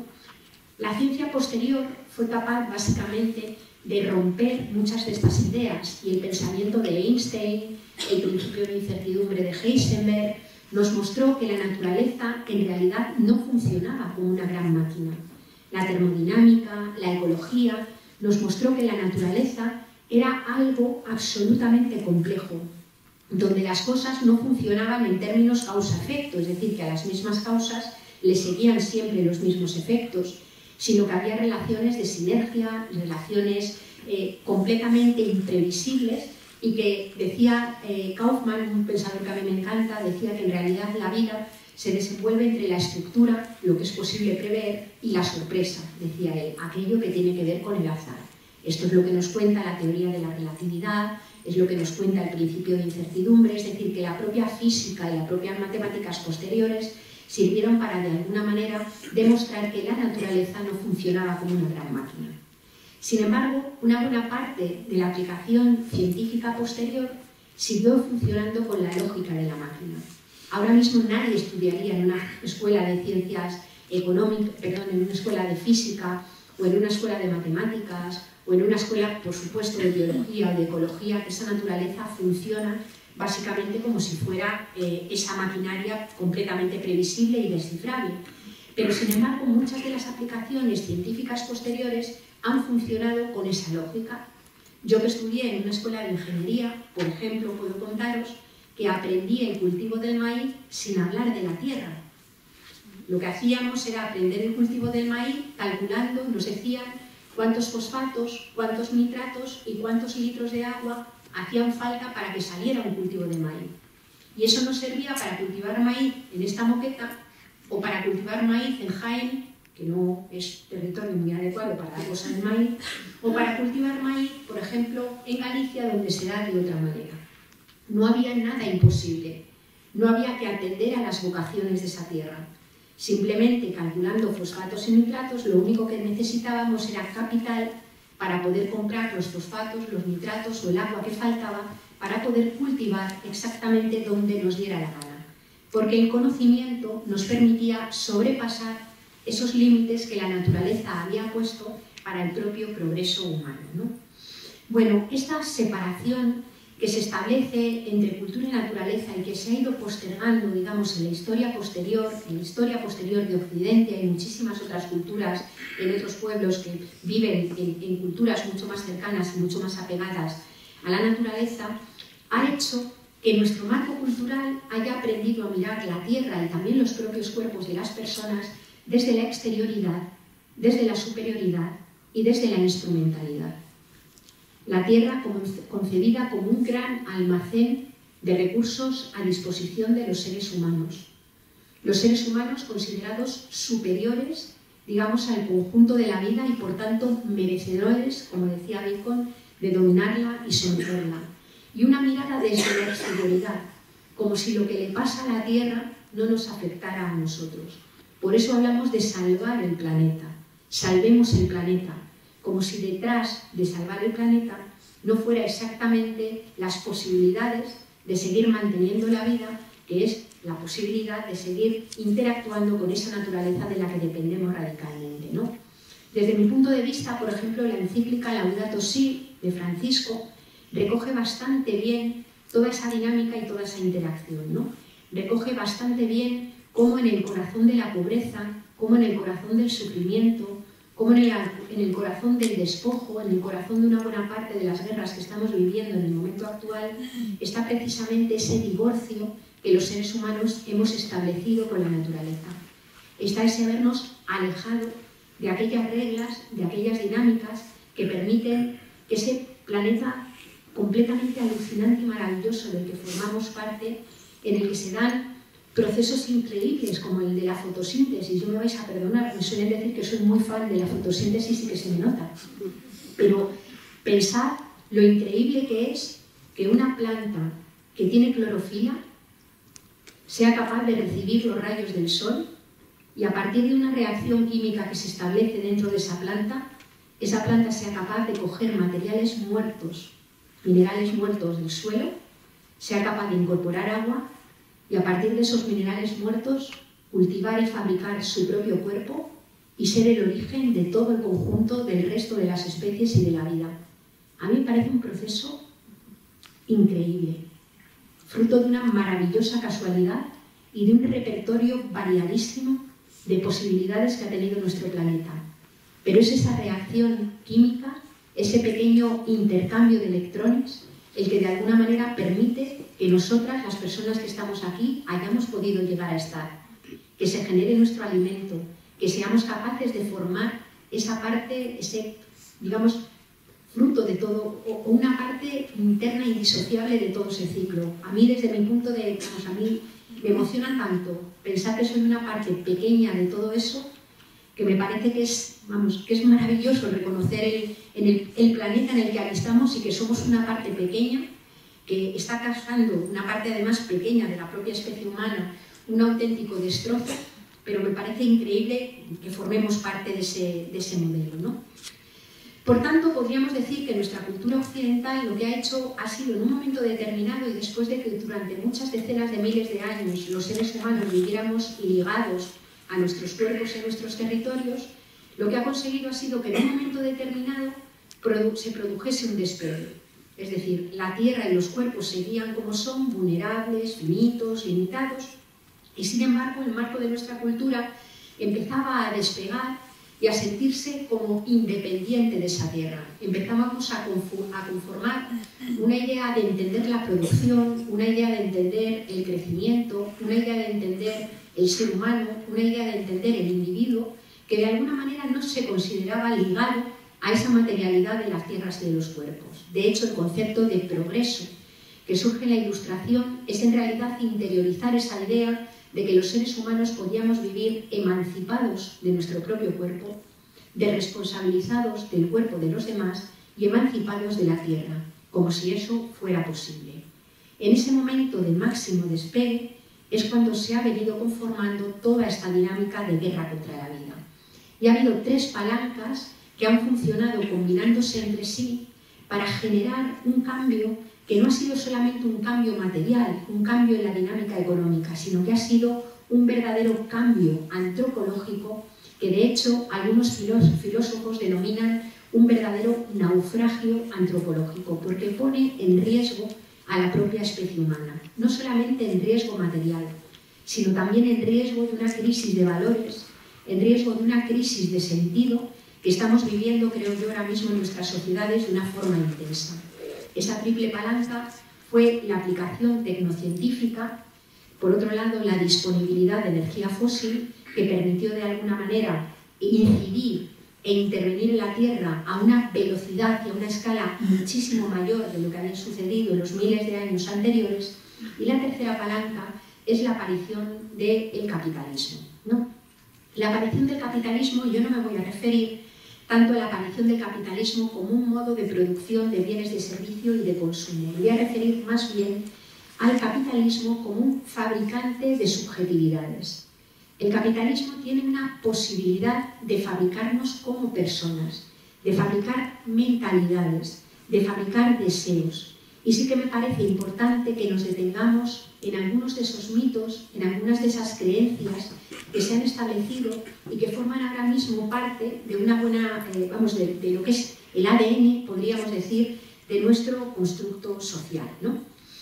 La ciencia posterior fue capaz, básicamente, de romper muchas de estas ideas, y el pensamiento de Einstein, el principio de incertidumbre de Heisenberg, nos mostró que la naturaleza en realidad no funcionaba como una gran máquina. La termodinámica, la ecología, nos mostró que la naturaleza era algo absolutamente complejo, donde las cosas no funcionaban en términos causa-efecto, es decir, que a las mismas causas le seguían siempre los mismos efectos, sino que había relaciones de sinergia, relaciones eh, completamente imprevisibles, y que decía eh, Kaufman, un pensador que a mí me encanta, decía que en realidad la vida se desenvuelve entre la estructura, lo que es posible prever, y la sorpresa, decía él, aquello que tiene que ver con el azar. Esto es lo que nos cuenta la teoría de la relatividad, es lo que nos cuenta el principio de incertidumbre, es decir, que la propia física y las propias matemáticas posteriores sirvieron para, de alguna manera, demostrar que la naturaleza no funcionaba como una gran máquina. Sin embargo, una buena parte de la aplicación científica posterior siguió funcionando con la lógica de la máquina. Ahora mismo nadie estudiaría en una escuela de ciencias económicas, perdón, en una escuela de física, o en una escuela de matemáticas, o en una escuela, por supuesto, de biología o de ecología, que esa naturaleza funciona básicamente como si fuera eh, esa maquinaria completamente previsible y descifrable. Pero, sin embargo, muchas de las aplicaciones científicas posteriores han funcionado con esa lógica. Yo, que estudié en una escuela de ingeniería, por ejemplo, puedo contaros que aprendí el cultivo del maíz sin hablar de la tierra. Lo que hacíamos era aprender el cultivo del maíz calculando, nos decían cuántos fosfatos, cuántos nitratos y cuántos litros de agua hacían falta para que saliera un cultivo de maíz. Y eso nos servía para cultivar maíz en esta moqueta, o para cultivar maíz en Jaén, que no es territorio muy adecuado para la cosa del maíz, o para cultivar maíz, por ejemplo, en Galicia, donde se da de otra manera. No había nada imposible, no había que atender a las vocaciones de esa tierra. Simplemente calculando fosfatos y nitratos, lo único que necesitábamos era capital para poder comprar los fosfatos, los nitratos o el agua que faltaba para poder cultivar exactamente donde nos diera la gana. Porque el conocimiento nos permitía sobrepasar esos límites que la naturaleza había puesto para el propio progreso humano, ¿no? Bueno, esta separación que se establece entre cultura y naturaleza y que se ha ido postergando, digamos, en la historia posterior, en la historia posterior de Occidente, hay muchísimas otras culturas en otros pueblos que viven en, en culturas mucho más cercanas y mucho más apegadas a la naturaleza, ha hecho que nuestro marco cultural haya aprendido a mirar la tierra y también los propios cuerpos de las personas desde la exterioridad, desde la superioridad y desde la instrumentalidad. La tierra concebida como un gran almacén de recursos a disposición de los seres humanos. Los seres humanos considerados superiores, digamos, al conjunto de la vida y, por tanto, merecedores, como decía Bacon, de dominarla y someterla. Y una mirada desde la exterioridad, como si lo que le pasa a la tierra no nos afectara a nosotros. Por eso hablamos de salvar el planeta. Salvemos el planeta. Como si detrás de salvar el planeta no fuera exactamente las posibilidades de seguir manteniendo la vida, que es la posibilidad de seguir interactuando con esa naturaleza de la que dependemos radicalmente, ¿no? Desde mi punto de vista, por ejemplo, la encíclica Laudato Si de Francisco recoge bastante bien toda esa dinámica y toda esa interacción, ¿no? Recoge bastante bien cómo en el corazón de la pobreza, cómo en el corazón del sufrimiento, como en el, en el corazón del despojo, en el corazón de una buena parte de las guerras que estamos viviendo en el momento actual, está precisamente ese divorcio que los seres humanos hemos establecido con la naturaleza. Está ese habernos alejado de aquellas reglas, de aquellas dinámicas que permiten que ese planeta completamente alucinante y maravilloso del que formamos parte, en el que se dan procesos increíbles como el de la fotosíntesis. Yo me vais a perdonar, me suelen decir que soy muy fan de la fotosíntesis y que se me nota. Pero pensad lo increíble que es que una planta que tiene clorofila sea capaz de recibir los rayos del sol y a partir de una reacción química que se establece dentro de esa planta, esa planta sea capaz de coger materiales muertos, minerales muertos del suelo, sea capaz de incorporar agua y a partir de esos minerales muertos cultivar y fabricar su propio cuerpo y ser el origen de todo el conjunto del resto de las especies y de la vida. A mí me parece un proceso increíble, fruto de una maravillosa casualidad y de un repertorio variadísimo de posibilidades que ha tenido nuestro planeta. Pero es esa reacción química, ese pequeño intercambio de electrones, el que de alguna manera permite que nosotras, las personas que estamos aquí, hayamos podido llegar a estar, que se genere nuestro alimento, que seamos capaces de formar esa parte, ese, digamos, fruto de todo, o una parte interna indisociable de todo ese ciclo. A mí, desde mi punto de vista, a mí me emociona tanto pensar que soy una parte pequeña de todo eso, que me parece que es, vamos, que es maravilloso reconocer el, en el, el planeta en el que habitamos y que somos una parte pequeña, que está causando una parte además pequeña de la propia especie humana, un auténtico destrozo, pero me parece increíble que formemos parte de ese, de ese modelo, ¿no? Por tanto, podríamos decir que nuestra cultura occidental lo que ha hecho ha sido en un momento determinado y después de que durante muchas decenas de miles de años los seres humanos viviéramos ligados a nuestros cuerpos y a nuestros territorios, lo que ha conseguido ha sido que en un momento determinado produ- se produjese un despegue. Es decir, la Tierra y los cuerpos seguían como son, vulnerables, finitos, limitados, y sin embargo, el marco de nuestra cultura empezaba a despegar y a sentirse como independiente de esa tierra. Empezábamos a conformar una idea de entender la producción, una idea de entender el crecimiento, una idea de entender el ser humano, una idea de entender el individuo, que de alguna manera no se consideraba ligado a esa materialidad de las tierras y de los cuerpos. De hecho, el concepto de progreso que surge en la Ilustración es en realidad interiorizar esa idea de que los seres humanos podíamos vivir emancipados de nuestro propio cuerpo, desresponsabilizados del cuerpo de los demás y emancipados de la tierra, como si eso fuera posible. En ese momento de máximo despegue es cuando se ha venido conformando toda esta dinámica de guerra contra la vida. Y ha habido tres palancas que han funcionado combinándose entre sí para generar un cambio que no ha sido solamente un cambio material, un cambio en la dinámica económica, sino que ha sido un verdadero cambio antropológico que de hecho algunos filósofos denominan un verdadero naufragio antropológico, porque pone en riesgo a la propia especie humana, no solamente en riesgo material, sino también en riesgo de una crisis de valores, en riesgo de una crisis de sentido que estamos viviendo, creo yo, ahora mismo en nuestras sociedades de una forma intensa. Esa triple palanca fue la aplicación tecnocientífica, por otro lado la disponibilidad de energía fósil, que permitió de alguna manera incidir e intervenir en la Tierra a una velocidad y a una escala muchísimo mayor de lo que había sucedido en los miles de años anteriores, y la tercera palanca es la aparición del capitalismo, ¿no? La aparición del capitalismo, yo no me voy a referir tanto a la aparición del capitalismo como un modo de producción de bienes de servicio y de consumo. Me voy a referir más bien al capitalismo como un fabricante de subjetividades. El capitalismo tiene una posibilidad de fabricarnos como personas, de fabricar mentalidades, de fabricar deseos. Y sí que me parece importante que nos detengamos en algunos de esos mitos, en algunas de esas creencias que se han establecido y que forman ahora mismo parte de una buena, eh, vamos, de, de lo que es el A D N, podríamos decir, de nuestro constructo social, ¿no?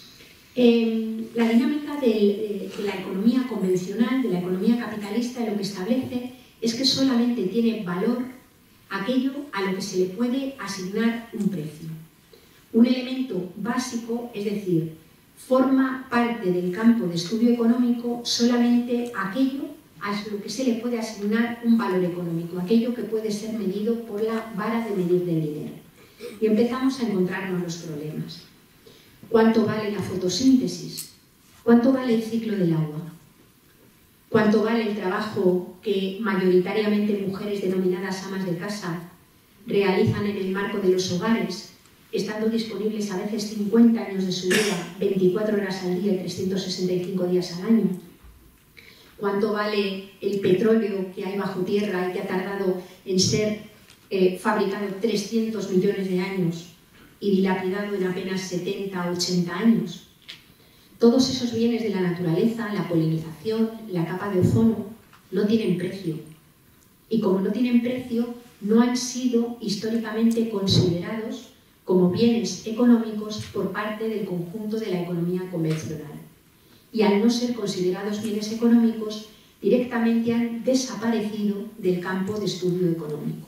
Eh, la dinámica de, de, de la economía convencional, de la economía capitalista, lo que establece es que solamente tiene valor aquello a lo que se le puede asignar un precio. Un elemento básico, es decir, forma parte del campo de estudio económico solamente aquello a lo que se le puede asignar un valor económico, aquello que puede ser medido por la vara de medir del dinero. Y empezamos a encontrarnos los problemas. ¿Cuánto vale la fotosíntesis? ¿Cuánto vale el ciclo del agua? ¿Cuánto vale el trabajo que mayoritariamente mujeres denominadas amas de casa realizan en el marco de los hogares, estando disponibles a veces cincuenta años de su vida, veinticuatro horas al día y trescientos sesenta y cinco días al año? ¿Cuánto vale el petróleo que hay bajo tierra y que ha tardado en ser eh, fabricado trescientos millones de años y dilapidado en apenas setenta o ochenta años? Todos esos bienes de la naturaleza, la polinización, la capa de ozono, no tienen precio. Y como no tienen precio, no han sido históricamente considerados como bienes económicos por parte del conjunto de la economía convencional. Y al no ser considerados bienes económicos, directamente han desaparecido del campo de estudio económico.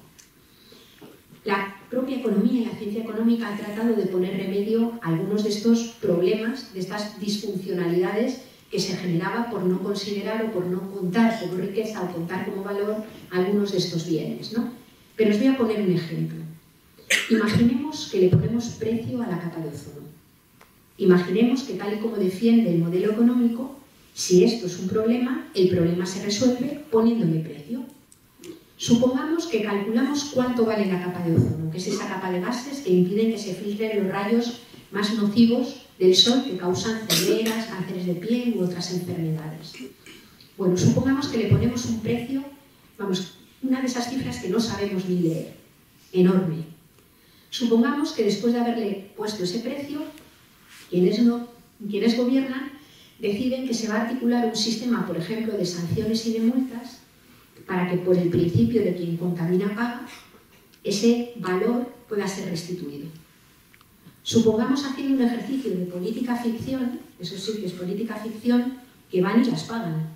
La propia economía y la ciencia económica han tratado de poner remedio a algunos de estos problemas, de estas disfuncionalidades que se generaba por no considerar o por no contar como riqueza o contar como valor algunos de estos bienes, ¿no? Pero os voy a poner un ejemplo. Imaginemos que le ponemos precio a la capa de ozono. Imaginemos que, tal y como defiende el modelo económico, si esto es un problema, el problema se resuelve poniéndole precio. Supongamos que calculamos cuánto vale la capa de ozono, que es esa capa de gases que impiden que se filtren los rayos más nocivos del sol que causan cegueras, cánceres de piel u otras enfermedades. Bueno, supongamos que le ponemos un precio, vamos, una de esas cifras que no sabemos ni leer, enorme. Supongamos que después de haberle puesto ese precio, quienes, no, quienes gobiernan deciden que se va a articular un sistema, por ejemplo, de sanciones y de multas para que, por el principio de quien contamina paga, ese valor pueda ser restituido. Supongamos, haciendo un ejercicio de política ficción, eso sí que es política ficción, que van y las pagan.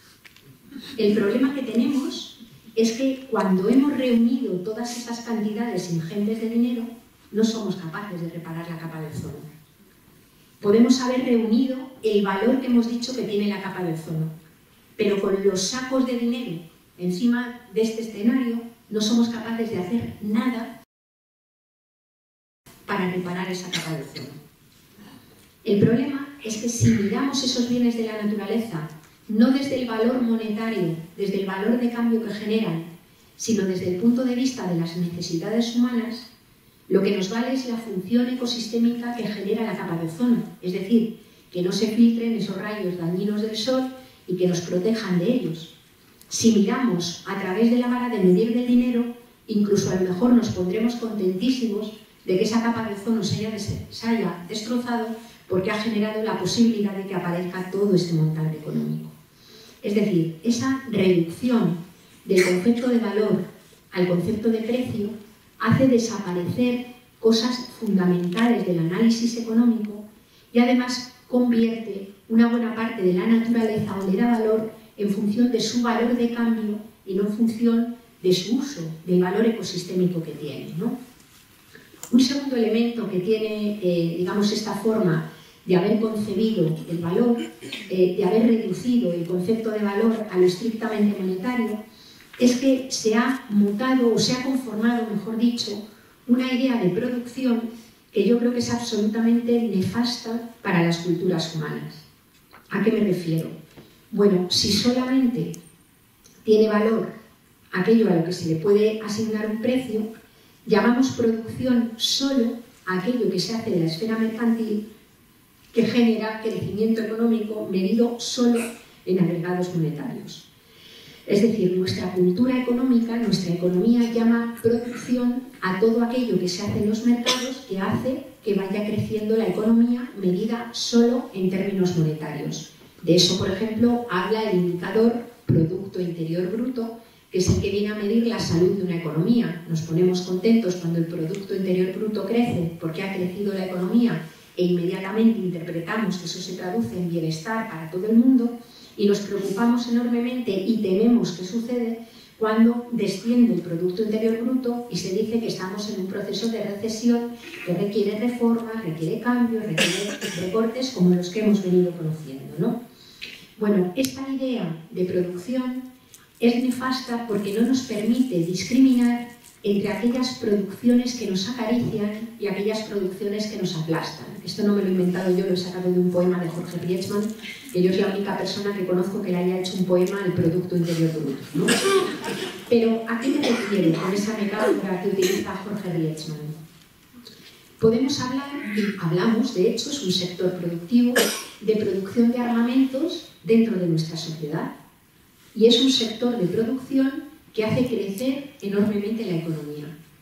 El problema que tenemos es que cuando hemos reunido todas esas cantidades ingentes de dinero, no somos capaces de reparar la capa de ozono. Podemos haber reunido el valor que hemos dicho que tiene la capa de ozono, pero con los sacos de dinero encima de este escenario no somos capaces de hacer nada para reparar esa capa de ozono. El problema es que si miramos esos bienes de la naturaleza no desde el valor monetario, desde el valor de cambio que generan, sino desde el punto de vista de las necesidades humanas, lo que nos vale es la función ecosistémica que genera la capa de ozono, es decir, que no se filtren esos rayos dañinos del sol y que nos protejan de ellos. Si miramos a través de la vara de medir del dinero, incluso a lo mejor nos pondremos contentísimos de que esa capa de ozono se haya, se haya destrozado porque ha generado la posibilidad de que aparezca todo este montante económico. Es decir, esa reducción del concepto de valor al concepto de precio hace desaparecer cosas fundamentales del análisis económico y además convierte una buena parte de la naturaleza o le da valor en función de su valor de cambio y no en función de su uso, del valor ecosistémico que tiene, ¿no? Un segundo elemento que tiene, eh, digamos, esta forma de haber concebido el valor, eh, de haber reducido el concepto de valor a lo estrictamente monetario, es que se ha mutado o se ha conformado, mejor dicho, una idea de producción que yo creo que es absolutamente nefasta para las culturas humanas. ¿A qué me refiero? Bueno, si solamente tiene valor aquello a lo que se le puede asignar un precio, llamamos producción solo a aquello que se hace de la esfera mercantil que genera crecimiento económico medido solo en agregados monetarios. Es decir, nuestra cultura económica, nuestra economía llama producción a todo aquello que se hace en los mercados que hace que vaya creciendo la economía medida solo en términos monetarios. De eso, por ejemplo, habla el indicador Producto Interior Bruto, que es el que viene a medir la salud de una economía. Nos ponemos contentos cuando el Producto Interior Bruto crece porque ha crecido la economía e inmediatamente interpretamos que eso se traduce en bienestar para todo el mundo y nos preocupamos enormemente y tememos que sucede cuando desciende el Producto Interior Bruto y se dice que estamos en un proceso de recesión que requiere reformas, requiere cambios, requiere recortes como los que hemos venido conociendo, ¿no? Bueno, esta idea de producción es nefasta porque no nos permite discriminar entre aquellas producciones que nos acarician y aquellas producciones que nos aplastan. Esto no me lo he inventado yo, lo he sacado de un poema de Jorge Rietzmann, que yo soy la única persona que conozco que le haya hecho un poema al Producto Interior Bruto, ¿no? Pero ¿a qué me refiero con esa metáfora que utiliza Jorge Rietzmann? Podemos hablar, y hablamos, de hecho, es un sector productivo, de producción de armamentos dentro de nuestra sociedad. Y es un sector de producción que hace crecer enormemente la economía.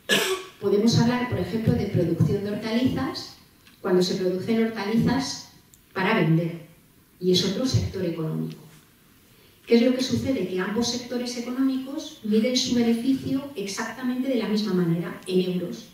Podemos hablar, por ejemplo, de producción de hortalizas, cuando se producen hortalizas para vender, y es otro sector económico. ¿Qué es lo que sucede? Que ambos sectores económicos miden su beneficio exactamente de la misma manera, en euros.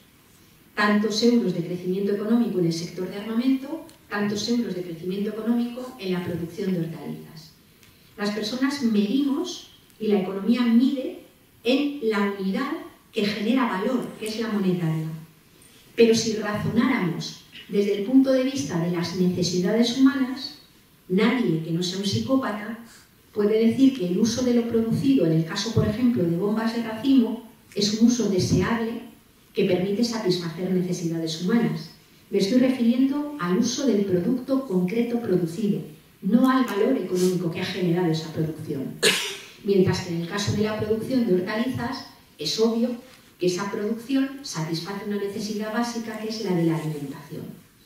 Tantos euros de crecimiento económico en el sector de armamento, tantos euros de crecimiento económico en la producción de hortalizas. Las personas medimos y la economía mide en la unidad que genera valor, que es la monetaria. Pero si razonáramos desde el punto de vista de las necesidades humanas, nadie que no sea un psicópata puede decir que el uso de lo producido, en el caso, por ejemplo, de bombas de racimo, es un uso deseable que permite satisfacer necesidades humanas. Me estoy refiriendo al uso del producto concreto producido, no al valor económico que ha generado esa producción. Mientras que en el caso de la producción de hortalizas, es obvio que esa producción satisface una necesidad básica que es la de la alimentación.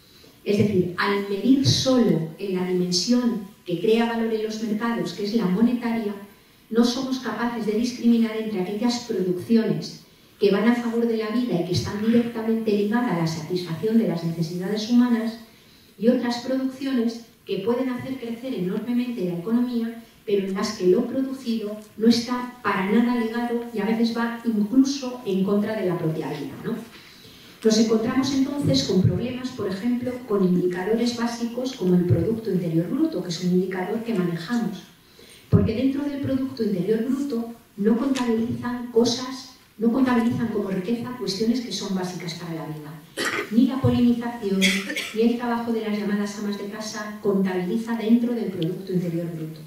Es decir, al medir solo en la dimensión que crea valor en los mercados, que es la monetaria, no somos capaces de discriminar entre aquellas producciones que van a favor de la vida y que están directamente ligadas a la satisfacción de las necesidades humanas y otras producciones que pueden hacer crecer enormemente la economía, pero en las que lo producido no está para nada ligado y a veces va incluso en contra de la propia vida, ¿no? Nos encontramos entonces con problemas, por ejemplo, con indicadores básicos como el Producto Interior Bruto, que es un indicador que manejamos, porque dentro del Producto Interior Bruto no contabilizan cosas, no contabilizan como riqueza cuestiones que son básicas para la vida. Ni la polinización, ni el trabajo de las llamadas amas de casa contabiliza dentro del Producto Interior Bruto.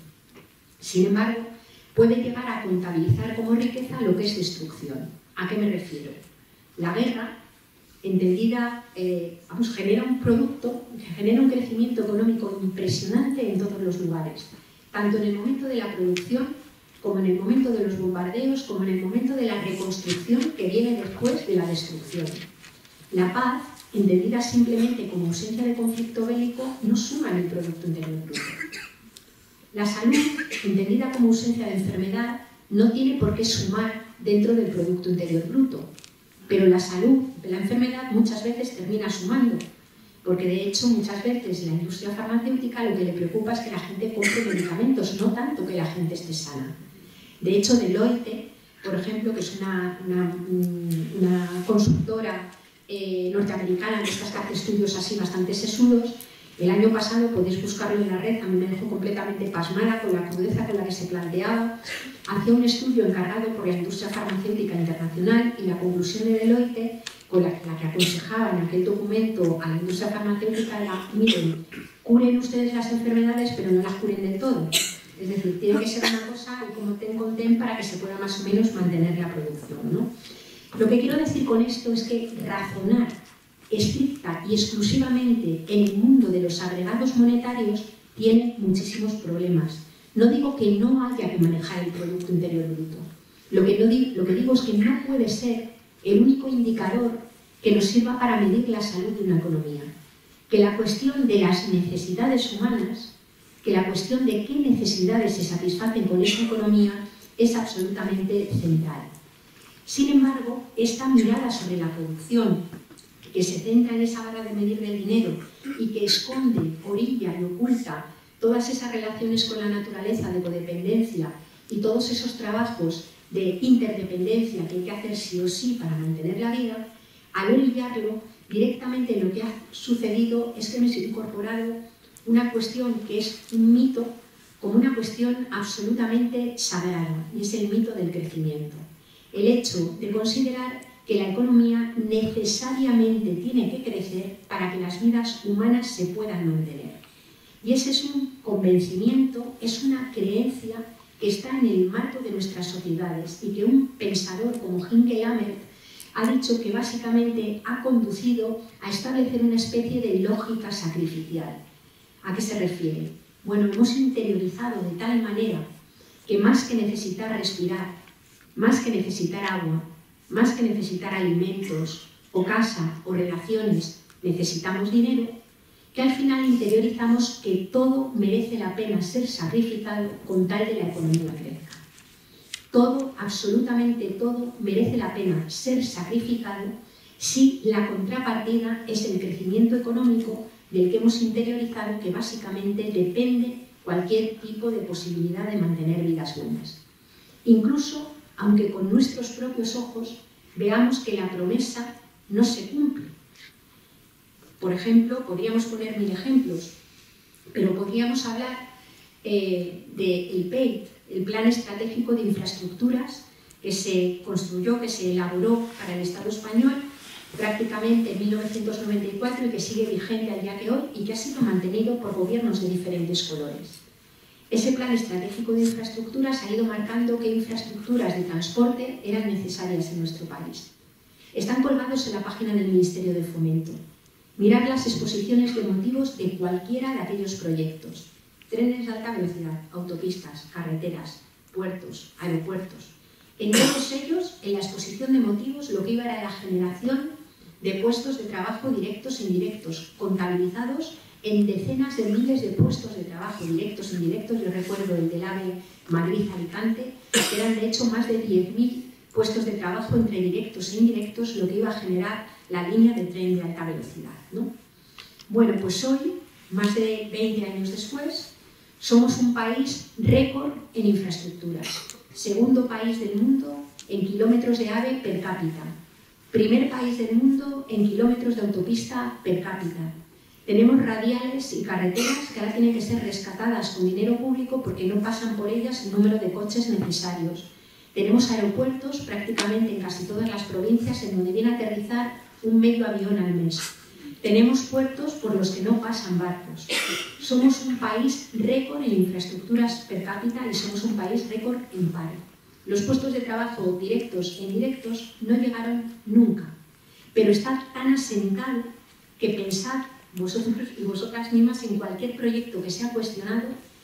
Sin embargo, puede llegar a contabilizar como riqueza lo que es destrucción. ¿A qué me refiero? La guerra, entendida, eh, vamos, genera un producto, genera un crecimiento económico impresionante en todos los lugares, tanto en el momento de la producción, como en el momento de los bombardeos, como en el momento de la reconstrucción que viene después de la destrucción. La paz, entendida simplemente como ausencia de conflicto bélico, no suma en el Producto Interior Bruto. La salud, entendida como ausencia de enfermedad, no tiene por qué sumar dentro del Producto Interior Bruto. Pero la salud de la enfermedad muchas veces termina sumando, porque de hecho muchas veces la industria farmacéutica lo que le preocupa es que la gente compre medicamentos, no tanto que la gente esté sana. De hecho, Deloitte, por ejemplo, que es una, una, una consultora eh, norteamericana, de estas que hace estudios así bastante sesudos, el año pasado, podéis buscarlo en la red, a mí me dejó completamente pasmada con la crudeza con la que se planteaba. Hacía un estudio encargado por la industria farmacéutica internacional y la conclusión de Deloitte, con la, la que aconsejaba en aquel documento a la industria farmacéutica, era: miren, curen ustedes las enfermedades, pero no las curen del todo. Es decir, tiene que ser una cosa como ten con ten para que se pueda más o menos mantener la producción, ¿no? Lo que quiero decir con esto es que razonar estricta y exclusivamente en el mundo de los agregados monetarios tiene muchísimos problemas. No digo que no haya que manejar el Producto Interior Bruto. Lo que, no digo, lo que digo es que no puede ser el único indicador que nos sirva para medir la salud de una economía. Que la cuestión de las necesidades humanas, que la cuestión de qué necesidades se satisfacen con esa economía es absolutamente central. Sin embargo, esta mirada sobre la producción, que se centra en esa vara de medir del dinero y que esconde, orilla y oculta todas esas relaciones con la naturaleza de codependencia y todos esos trabajos de interdependencia que hay que hacer sí o sí para mantener la vida, al orillarlo, directamente lo que ha sucedido es que me he incorporado una cuestión que es un mito como una cuestión absolutamente sagrada, y es el mito del crecimiento. El hecho de considerar que la economía necesariamente tiene que crecer para que las vidas humanas se puedan mantener. Y ese es un convencimiento, es una creencia que está en el marco de nuestras sociedades y que un pensador como Hinke Lamert ha dicho que básicamente ha conducido a establecer una especie de lógica sacrificial. ¿A qué se refiere? Bueno, hemos interiorizado de tal manera que más que necesitar respirar, más que necesitar agua, más que necesitar alimentos o casa o relaciones, necesitamos dinero, que al final interiorizamos que todo merece la pena ser sacrificado con tal de la economía crezca. Todo, absolutamente todo, merece la pena ser sacrificado si la contrapartida es el crecimiento económico del que hemos interiorizado que básicamente depende cualquier tipo de posibilidad de mantener vidas buenas. Incluso, aunque con nuestros propios ojos veamos que la promesa no se cumple. Por ejemplo, podríamos poner mil ejemplos, pero podríamos hablar eh, del P E I T, el Plan Estratégico de Infraestructuras, que se construyó, que se elaboró para el Estado español prácticamente en mil novecientos noventa y cuatro y que sigue vigente al día de hoy y que ha sido mantenido por gobiernos de diferentes colores. Ese Plan Estratégico de Infraestructuras ha ido marcando qué infraestructuras de transporte eran necesarias en nuestro país. Están colgados en la página del Ministerio de Fomento. Mirad las exposiciones de motivos de cualquiera de aquellos proyectos. Trenes de alta velocidad, autopistas, carreteras, puertos, aeropuertos. En todos ellos, en la exposición de motivos, lo que iba era la generación de puestos de trabajo directos e indirectos, contabilizados en decenas de miles de puestos de trabajo directos e indirectos. Yo recuerdo el del AVE Madrid-Alicante, que eran de hecho más de diez mil puestos de trabajo entre directos e indirectos, lo que iba a generar la línea de tren de alta velocidad, ¿no? Bueno, pues hoy, más de veinte años después, somos un país récord en infraestructuras. Segundo país del mundo en kilómetros de AVE per cápita. Primer país del mundo en kilómetros de autopista per cápita. Tenemos radiales y carreteras que ahora tienen que ser rescatadas con dinero público porque no pasan por ellas el número de coches necesarios. Tenemos aeropuertos prácticamente en casi todas las provincias en donde viene a aterrizar un medio avión al mes. Tenemos puertos por los que no pasan barcos. Somos un país récord en infraestructuras per cápita y somos un país récord en paro. Los puestos de trabajo directos e indirectos no llegaron nunca, pero está tan asentado que pensad vosotros y vosotras mismas en cualquier proyecto que sea cuestionado,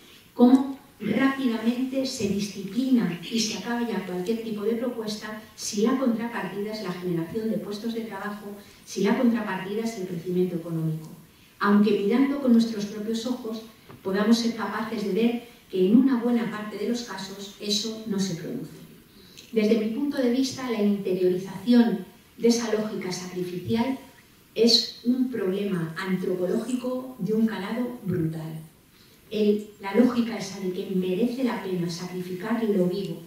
cómo rápidamente se disciplina y se acaba ya cualquier tipo de propuesta si la contrapartida es la generación de puestos de trabajo, si la contrapartida es el crecimiento económico. Aunque mirando con nuestros propios ojos podamos ser capaces de ver que en una buena parte de los casos eso no se produce. Desde mi punto de vista, la interiorización de esa lógica sacrificial es un problema antropológico de un calado brutal. El, la lógica esa de que merece la pena sacrificar lo vivo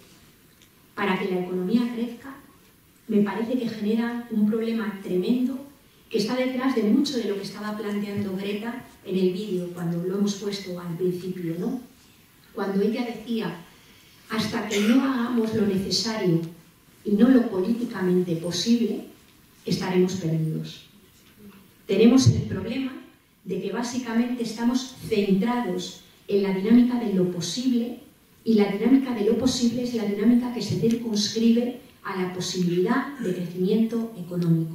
para que la economía crezca, me parece que genera un problema tremendo que está detrás de mucho de lo que estaba planteando Greta en el vídeo, cuando lo hemos puesto al principio, ¿no? Cuando ella decía, hasta que no hagamos lo necesario y no lo políticamente posible, estaremos perdidos. Tenemos el problema de que básicamente estamos centrados en la dinámica de lo posible, y la dinámica de lo posible es la dinámica que se circunscribe a la posibilidad de crecimiento económico.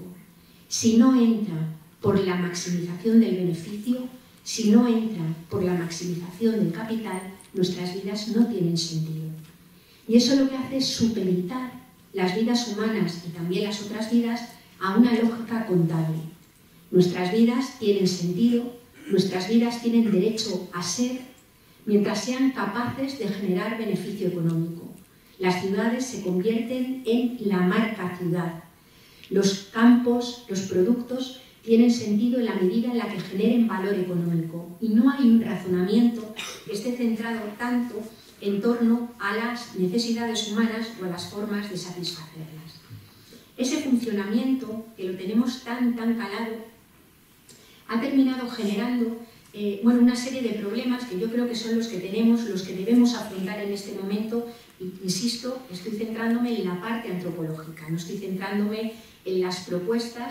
Si no entra por la maximización del beneficio, si no entra por la maximización del capital, nuestras vidas no tienen sentido. Y eso lo que hace es supeditar las vidas humanas y también las otras vidas a una lógica contable. Nuestras vidas tienen sentido, nuestras vidas tienen derecho a ser, mientras sean capaces de generar beneficio económico. Las ciudades se convierten en la marca ciudad. Los campos, los productos, tienen sentido en la medida en la que generen valor económico. Y no hay un razonamiento que esté centrado tanto en torno a las necesidades humanas o a las formas de satisfacerlas. Ese funcionamiento, que lo tenemos tan, tan calado, ha terminado generando eh, bueno, una serie de problemas que yo creo que son los que tenemos, los que debemos afrontar en este momento. Y, insisto, estoy centrándome en la parte antropológica, no estoy centrándome en las propuestas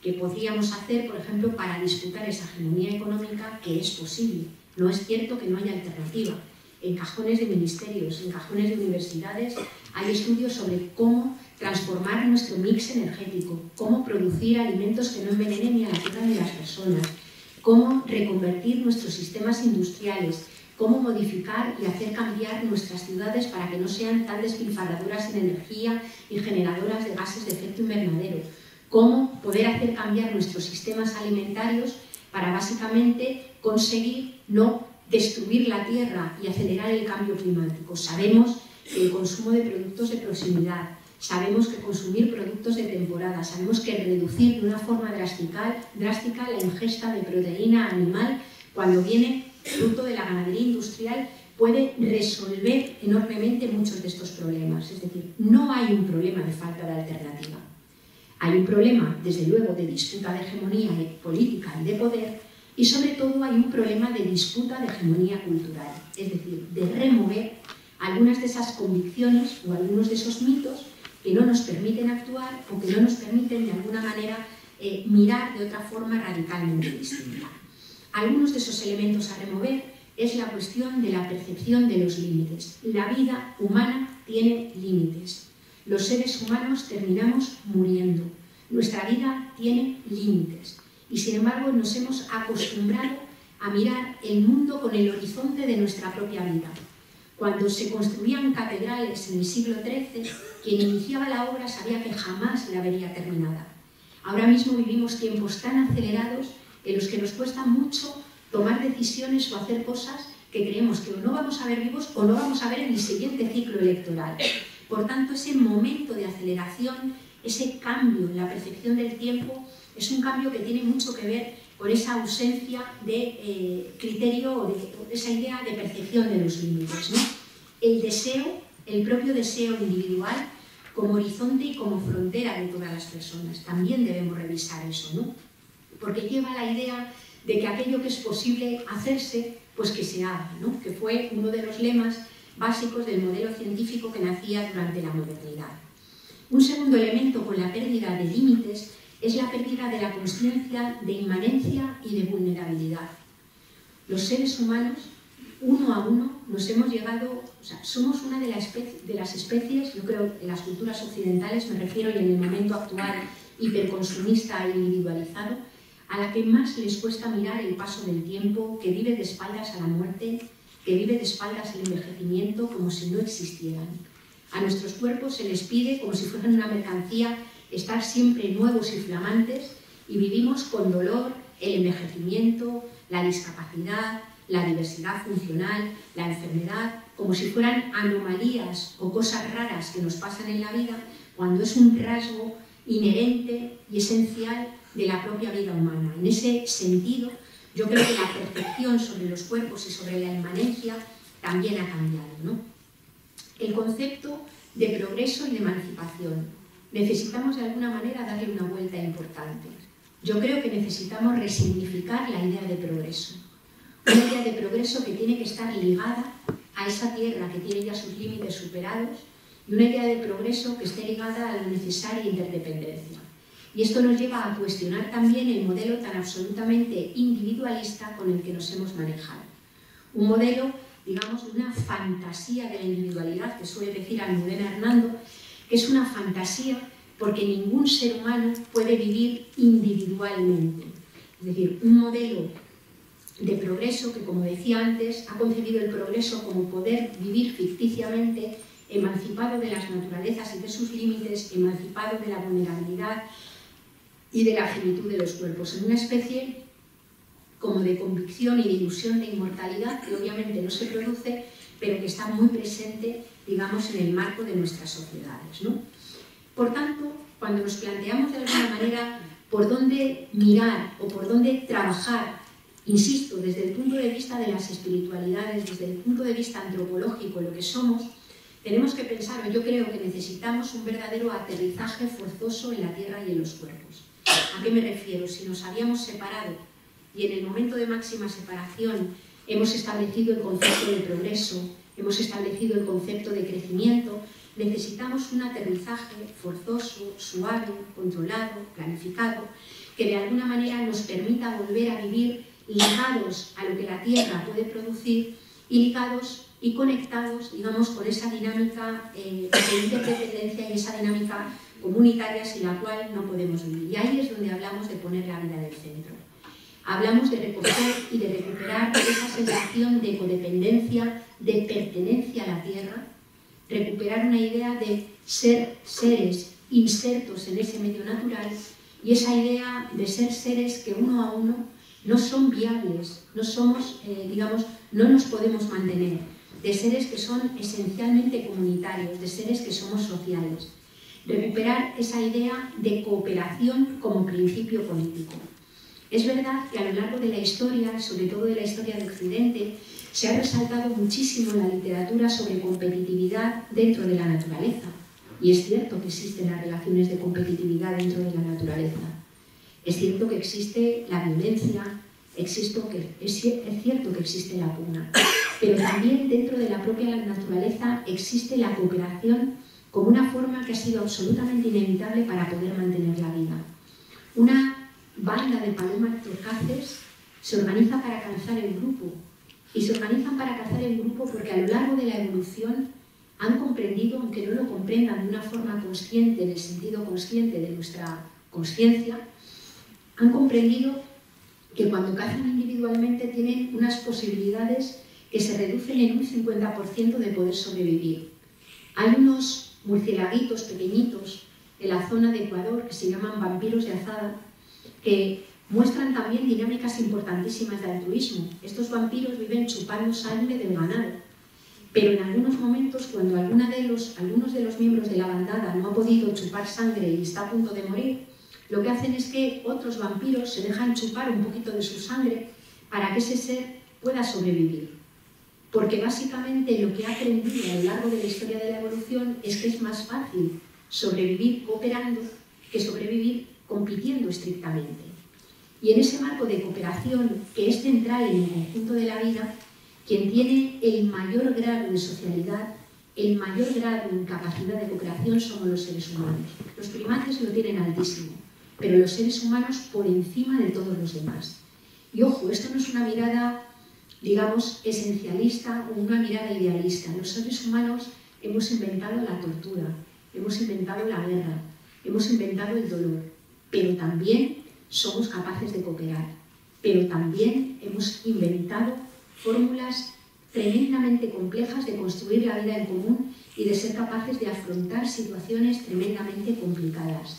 que podríamos hacer, por ejemplo, para disputar esa hegemonía económica, que es posible. No es cierto que no haya alternativa. En cajones de ministerios, en cajones de universidades, hay estudios sobre cómo transformar nuestro mix energético, cómo producir alimentos que no envenenen ni a la tierra ni a las personas, cómo reconvertir nuestros sistemas industriales, cómo modificar y hacer cambiar nuestras ciudades para que no sean tan despilfarradoras en energía y generadoras de gases de efecto invernadero, cómo poder hacer cambiar nuestros sistemas alimentarios para básicamente conseguir no destruir la tierra y acelerar el cambio climático. Sabemos que el consumo de productos de proximidad, sabemos que consumir productos de temporada, sabemos que reducir de una forma drástica, drástica la ingesta de proteína animal cuando viene fruto de la ganadería industrial puede resolver enormemente muchos de estos problemas. Es decir, no hay un problema de falta de alternativa. Hay un problema, desde luego, de disputa de hegemonía política y de poder, y sobre todo hay un problema de disputa de hegemonía cultural, es decir, de remover algunas de esas convicciones o algunos de esos mitos que no nos permiten actuar o que no nos permiten de alguna manera eh, mirar de otra forma radicalmente distinta. Algunos de esos elementos a remover es la cuestión de la percepción de los límites. La vida humana tiene límites. Los seres humanos terminamos muriendo. Nuestra vida tiene límites. Y sin embargo nos hemos acostumbrado a mirar el mundo con el horizonte de nuestra propia vida. Cuando se construían catedrales en el siglo trece, quien iniciaba la obra sabía que jamás la vería terminada. Ahora mismo vivimos tiempos tan acelerados en los que nos cuesta mucho tomar decisiones o hacer cosas que creemos que o no vamos a ver vivos o no vamos a ver en el siguiente ciclo electoral. Por tanto, ese momento de aceleración, ese cambio en la percepción del tiempo, es un cambio que tiene mucho que ver con esa ausencia de eh, criterio o de, de esa idea de percepción de los límites, ¿no? El deseo, el propio deseo individual, como horizonte y como frontera de todas las personas. También debemos revisar eso, ¿no? Porque lleva la idea de que aquello que es posible hacerse, pues que se haga, ¿no? Que fue uno de los lemas básicos del modelo científico que nacía durante la modernidad. Un segundo elemento con la pérdida de límites es la pérdida de la consciencia de inmanencia y de vulnerabilidad. Los seres humanos, uno a uno, nos hemos llegado, o sea, somos una de, la especie, de las especies, yo creo, en las culturas occidentales, me refiero y en el momento actual hiperconsumista e individualizado, a la que más les cuesta mirar el paso del tiempo, que vive de espaldas a la muerte, que vive de espaldas el envejecimiento como si no existieran. A nuestros cuerpos se les pide, como si fueran una mercancía, estar siempre nuevos y flamantes, y vivimos con dolor el envejecimiento, la discapacidad, la diversidad funcional, la enfermedad, como si fueran anomalías o cosas raras que nos pasan en la vida, cuando es un rasgo inherente y esencial de la propia vida humana. En ese sentido, yo creo que la percepción sobre los cuerpos y sobre la inmanencia también ha cambiado, ¿no? El concepto de progreso y de emancipación. Necesitamos de alguna manera darle una vuelta importante. Yo creo que necesitamos resignificar la idea de progreso. Una idea de progreso que tiene que estar ligada a esa tierra que tiene ya sus límites superados y una idea de progreso que esté ligada a la necesaria interdependencia. Y esto nos lleva a cuestionar también el modelo tan absolutamente individualista con el que nos hemos manejado. Un modelo, digamos, de una fantasía de la individualidad, que suele decir Almudena Hernando, que es una fantasía porque ningún ser humano puede vivir individualmente. Es decir, un modelo de progreso que, como decía antes, ha concebido el progreso como poder vivir ficticiamente, emancipado de las naturalezas y de sus límites, emancipado de la vulnerabilidad y de la finitud de los cuerpos, en una especie como de convicción y de ilusión de inmortalidad que obviamente no se produce, pero que está muy presente, digamos, en el marco de nuestras sociedades, ¿no? Por tanto, cuando nos planteamos de alguna manera por dónde mirar o por dónde trabajar, insisto, desde el punto de vista de las espiritualidades, desde el punto de vista antropológico, lo que somos, tenemos que pensar, o yo creo que necesitamos un verdadero aterrizaje forzoso en la tierra y en los cuerpos. ¿A qué me refiero? Si nos habíamos separado y en el momento de máxima separación hemos establecido el concepto de progreso, hemos establecido el concepto de crecimiento, necesitamos un aterrizaje forzoso, suave, controlado, planificado, que de alguna manera nos permita volver a vivir ligados a lo que la Tierra puede producir y ligados y conectados, digamos, con esa dinámica eh, de interdependencia y esa dinámica comunitaria sin la cual no podemos vivir. Y ahí es donde hablamos de poner la vida en el centro. Hablamos de recoger y de recuperar esa sensación de codependencia, de pertenencia a la Tierra, recuperar una idea de ser seres insertos en ese medio natural y esa idea de ser seres que uno a uno no son viables, no somos, eh, digamos, no nos podemos mantener, de seres que son esencialmente comunitarios, de seres que somos sociales. Recuperar esa idea de cooperación como principio político. Es verdad que a lo largo de la historia, sobre todo de la historia de Occidente, se ha resaltado muchísimo en la literatura sobre competitividad dentro de la naturaleza. Y es cierto que existen las relaciones de competitividad dentro de la naturaleza. Es cierto que existe la violencia, existo que, es, es cierto que existe la pugna. Pero también dentro de la propia naturaleza existe la cooperación como una forma que ha sido absolutamente inevitable para poder mantener la vida. Una banda de palomas torcaces se organiza para cazar en grupo. Y se organizan para cazar en grupo porque a lo largo de la evolución han comprendido, aunque no lo comprendan de una forma consciente, en el sentido consciente de nuestra conciencia, han comprendido que cuando cazan individualmente tienen unas posibilidades que se reducen en un cincuenta por ciento de poder sobrevivir. Hay unos murciélaguitos pequeñitos en la zona de Ecuador que se llaman vampiros de azada, que muestran también dinámicas importantísimas de altruismo. Estos vampiros viven chupando sangre del ganado, pero en algunos momentos, cuando alguna de los, algunos de los miembros de la bandada no ha podido chupar sangre y está a punto de morir, lo que hacen es que otros vampiros se dejan chupar un poquito de su sangre para que ese ser pueda sobrevivir. Porque básicamente lo que ha aprendido a lo largo de la historia de la evolución es que es más fácil sobrevivir cooperando que sobrevivir compitiendo estrictamente. Y en ese marco de cooperación, que es central en el conjunto de la vida, quien tiene el mayor grado de socialidad, el mayor grado en capacidad de cooperación somos los seres humanos. Los primates lo tienen altísimo, pero los seres humanos por encima de todos los demás. Y ojo, esto no es una mirada, digamos, esencialista o una mirada idealista. Los seres humanos hemos inventado la tortura, hemos inventado la guerra, hemos inventado el dolor, pero también somos capaces de cooperar, pero también hemos inventado fórmulas tremendamente complejas de construir la vida en común y de ser capaces de afrontar situaciones tremendamente complicadas.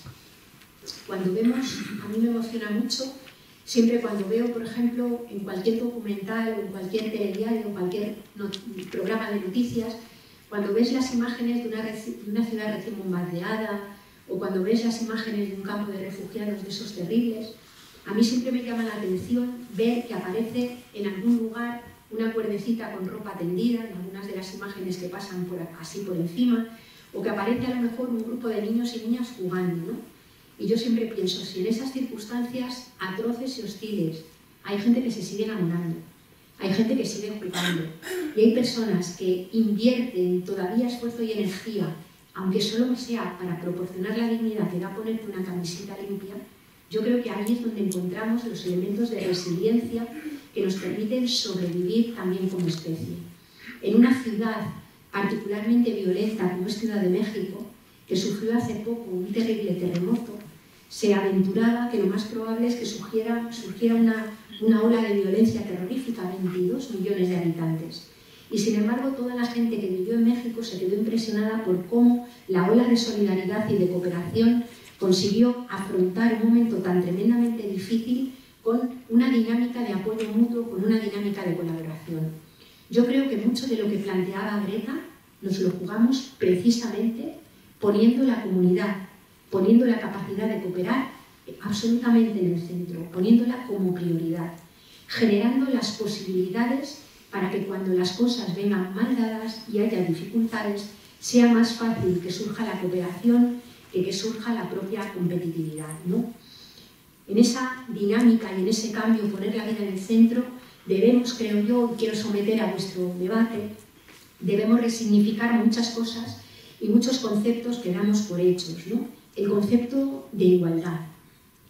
Cuando vemos, a mí me emociona mucho, siempre cuando veo, por ejemplo, en cualquier documental o en cualquier telediario, en cualquier no, programa de noticias, cuando ves las imágenes de una, de una ciudad recién bombardeada, o cuando ves las imágenes de un campo de refugiados de esos terribles, a mí siempre me llama la atención ver que aparece en algún lugar una cuerdecita con ropa tendida, en algunas de las imágenes que pasan por, así por encima, o que aparece a lo mejor un grupo de niños y niñas jugando, ¿no? Y yo siempre pienso, si en esas circunstancias atroces y hostiles hay gente que se sigue enamorando, hay gente que sigue jugando, y hay personas que invierten todavía esfuerzo y energía, aunque solo sea para proporcionar la dignidad que da ponerte una camiseta limpia, yo creo que ahí es donde encontramos los elementos de resiliencia que nos permiten sobrevivir también como especie. En una ciudad particularmente violenta como es Ciudad de México, que sufrió hace poco un terrible terremoto, se aventuraba que lo más probable es que surgiera, surgiera una, una ola de violencia terrorífica, veintidós millones de habitantes. Y sin embargo, toda la gente que vivió en México se quedó impresionada por cómo la ola de solidaridad y de cooperación consiguió afrontar un momento tan tremendamente difícil con una dinámica de apoyo mutuo, con una dinámica de colaboración. Yo creo que mucho de lo que planteaba Greta nos lo jugamos precisamente poniendo la comunidad, poniendo la capacidad de cooperar absolutamente en el centro, poniéndola como prioridad, generando las posibilidades para que cuando las cosas vengan mal dadas y haya dificultades, sea más fácil que surja la cooperación que que surja la propia competitividad, ¿no? En esa dinámica y en ese cambio, poner la vida en el centro, debemos, creo yo, y quiero someter a vuestro debate, debemos resignificar muchas cosas y muchos conceptos que damos por hechos, ¿no? El concepto de igualdad.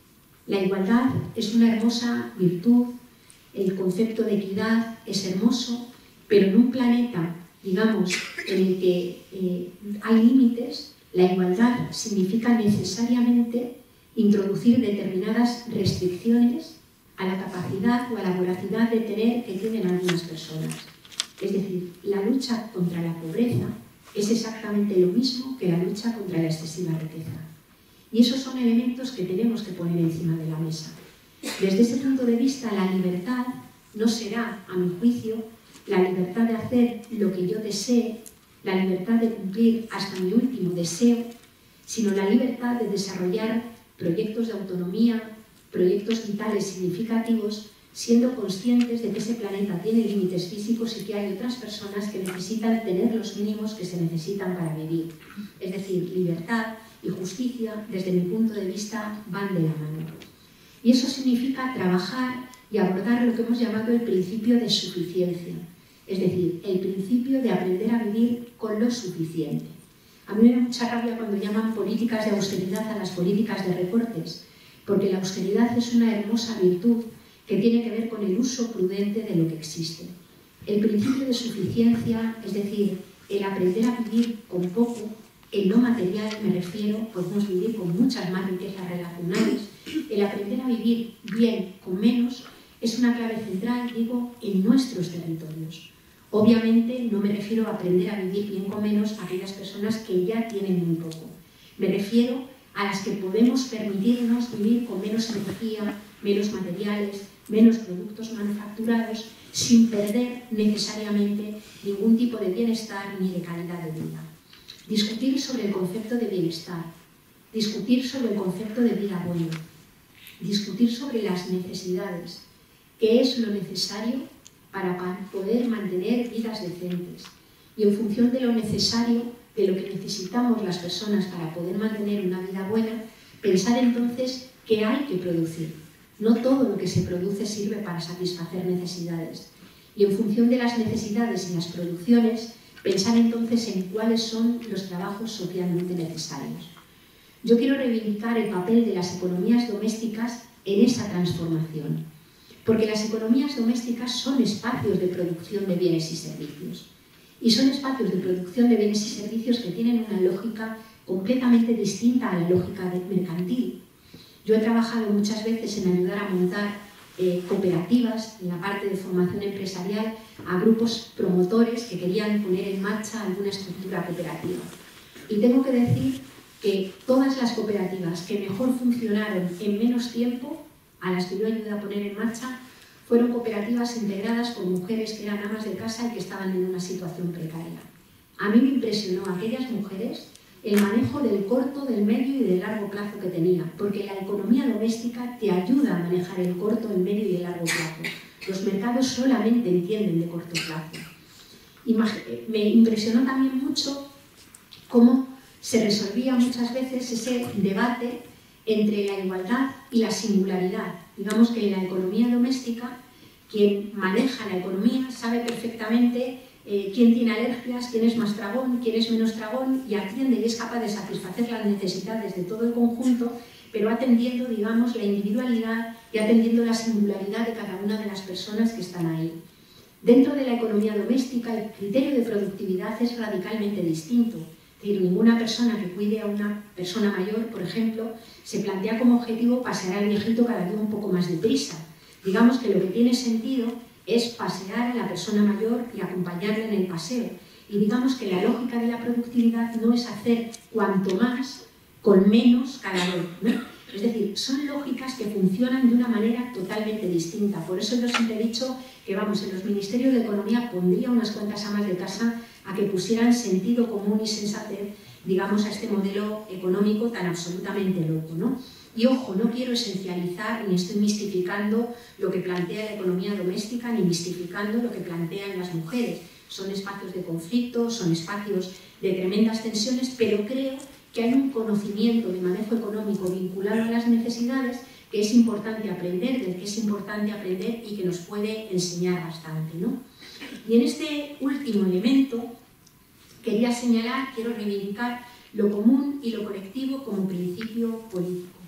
La igualdad es una hermosa virtud, el concepto de equidad es hermoso, pero en un planeta, digamos, en el que eh, hay límites, la igualdad significa necesariamente introducir determinadas restricciones a la capacidad o a la voracidad de tener que tienen algunas personas. Es decir, la lucha contra la pobreza es exactamente lo mismo que la lucha contra la excesiva riqueza. Y esos son elementos que tenemos que poner encima de la mesa. Desde ese punto de vista, la libertad no será, a mi juicio, la libertad de hacer lo que yo desee, la libertad de cumplir hasta mi último deseo, sino la libertad de desarrollar proyectos de autonomía, proyectos vitales significativos, siendo conscientes de que ese planeta tiene límites físicos y que hay otras personas que necesitan tener los mínimos que se necesitan para vivir. Es decir, libertad y justicia, desde mi punto de vista, van de la mano. Y eso significa trabajar y abordar lo que hemos llamado el principio de suficiencia, es decir, el principio de aprender a vivir con lo suficiente. A mí me da mucha rabia cuando llaman políticas de austeridad a las políticas de recortes, porque la austeridad es una hermosa virtud que tiene que ver con el uso prudente de lo que existe. El principio de suficiencia, es decir, el aprender a vivir con poco, en lo material me refiero, podemos vivir con muchas más riquezas relacionales, el aprender a vivir bien con menos es una clave central, digo, en nuestros territorios. Obviamente no me refiero a aprender a vivir bien con menos a aquellas personas que ya tienen muy poco. Me refiero a las que podemos permitirnos vivir con menos energía, menos materiales, menos productos manufacturados, sin perder necesariamente ningún tipo de bienestar ni de calidad de vida. Discutir sobre el concepto de bienestar, discutir sobre el concepto de vida buena, discutir sobre las necesidades, qué es lo necesario para poder mantener vidas decentes. Y en función de lo necesario, de lo que necesitamos las personas para poder mantener una vida buena, pensar entonces qué hay que producir. No todo lo que se produce sirve para satisfacer necesidades. Y en función de las necesidades y las producciones, pensar entonces en cuáles son los trabajos socialmente necesarios. Yo quiero reivindicar el papel de las economías domésticas en esa transformación, porque las economías domésticas son espacios de producción de bienes y servicios. Y son espacios de producción de bienes y servicios que tienen una lógica completamente distinta a la lógica mercantil. Yo he trabajado muchas veces en ayudar a montar eh, cooperativas, en la parte de formación empresarial, a grupos promotores que querían poner en marcha alguna estructura cooperativa. Y tengo que decir que todas las cooperativas que mejor funcionaron en menos tiempo, a las que yo ayudé a poner en marcha, fueron cooperativas integradas por mujeres que eran amas de casa y que estaban en una situación precaria. A mí me impresionó a aquellas mujeres el manejo del corto, del medio y del largo plazo que tenía, porque la economía doméstica te ayuda a manejar el corto, el medio y el largo plazo. Los mercados solamente entienden de corto plazo. Me impresionó también mucho cómo se resolvía muchas veces ese debate entre la igualdad y la singularidad. Digamos que en la economía doméstica, quien maneja la economía sabe perfectamente eh, quién tiene alergias, quién es más tragón, quién es menos tragón, y atiende y es capaz de satisfacer las necesidades de todo el conjunto, pero atendiendo, digamos, la individualidad y atendiendo la singularidad de cada una de las personas que están ahí. Dentro de la economía doméstica, el criterio de productividad es radicalmente distinto. Es decir, ninguna persona que cuide a una persona mayor, por ejemplo, se plantea como objetivo pasear al viejito cada día un poco más deprisa. Digamos que lo que tiene sentido es pasear a la persona mayor y acompañarla en el paseo. Y digamos que la lógica de la productividad no es hacer cuanto más con menos cada vez, ¿no? Es decir, son lógicas que funcionan de una manera totalmente distinta. Por eso yo siempre he dicho que, vamos, en los ministerios de Economía pondría unas cuantas amas de casa a que pusieran sentido común y sensatez, digamos, a este modelo económico tan absolutamente loco, ¿no? Y ojo, no quiero esencializar ni estoy mistificando lo que plantea la economía doméstica ni mistificando lo que plantean las mujeres. Son espacios de conflicto, son espacios de tremendas tensiones, pero creo que hay un conocimiento de manejo económico vinculado a las necesidades que es importante aprender, del que es importante aprender y que nos puede enseñar bastante, ¿no? Y en este último elemento quería señalar, quiero reivindicar lo común y lo colectivo como principio político.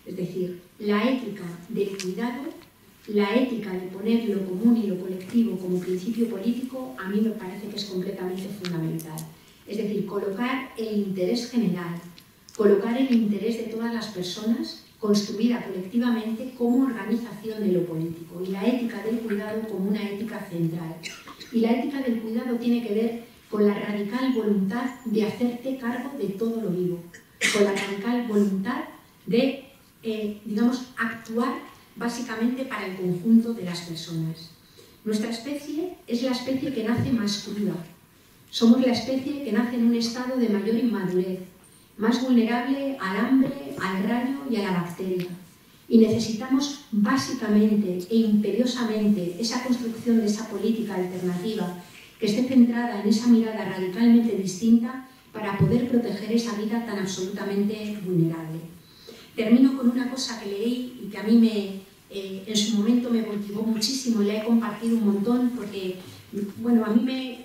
Es decir, la ética del cuidado, la ética de poner lo común y lo colectivo como principio político, a mí me parece que es completamente fundamental. Es decir, colocar el interés general, colocar el interés de todas las personas construida colectivamente como organización de lo político, y la ética del cuidado como una ética central. Y la ética del cuidado tiene que ver con la radical voluntad de hacerte cargo de todo lo vivo, con la radical voluntad de, eh, digamos, actuar básicamente para el conjunto de las personas. Nuestra especie es la especie que nace más cruda. Somos la especie que nace en un estado de mayor inmadurez, más vulnerable al hambre, al rayo y a la bacteria. Y necesitamos básicamente e imperiosamente esa construcción de esa política alternativa que esté centrada en esa mirada radicalmente distinta para poder proteger esa vida tan absolutamente vulnerable. Termino con una cosa que leí y que a mí me, eh, en su momento me motivó muchísimo y la he compartido un montón porque, bueno, a mí me,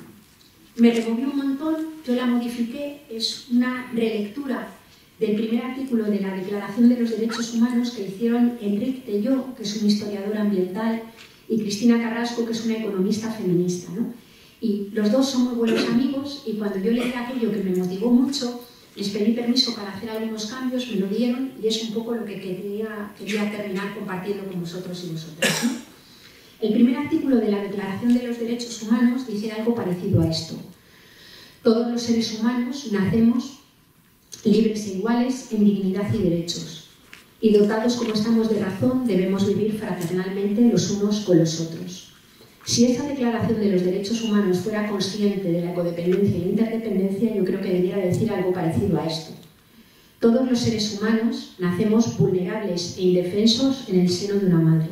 me removió un montón, yo la modifiqué, es una relectura del primer artículo de la Declaración de los Derechos Humanos que hicieron Enrique Telló, que es un historiador ambiental, y Cristina Carrasco, que es una economista feminista, ¿no? Y los dos son muy buenos amigos, y cuando yo leí aquello que me motivó mucho, les pedí permiso para hacer algunos cambios, me lo dieron, y es un poco lo que quería, quería terminar compartiendo con vosotros y vosotras, ¿no? El primer artículo de la Declaración de los Derechos Humanos dice algo parecido a esto. Todos los seres humanos nacemos libres e iguales en dignidad y derechos, y dotados como estamos de razón, debemos vivir fraternalmente los unos con los otros. Si esa Declaración de los Derechos Humanos fuera consciente de la codependencia y la interdependencia, yo creo que debiera decir algo parecido a esto. Todos los seres humanos nacemos vulnerables e indefensos en el seno de una madre,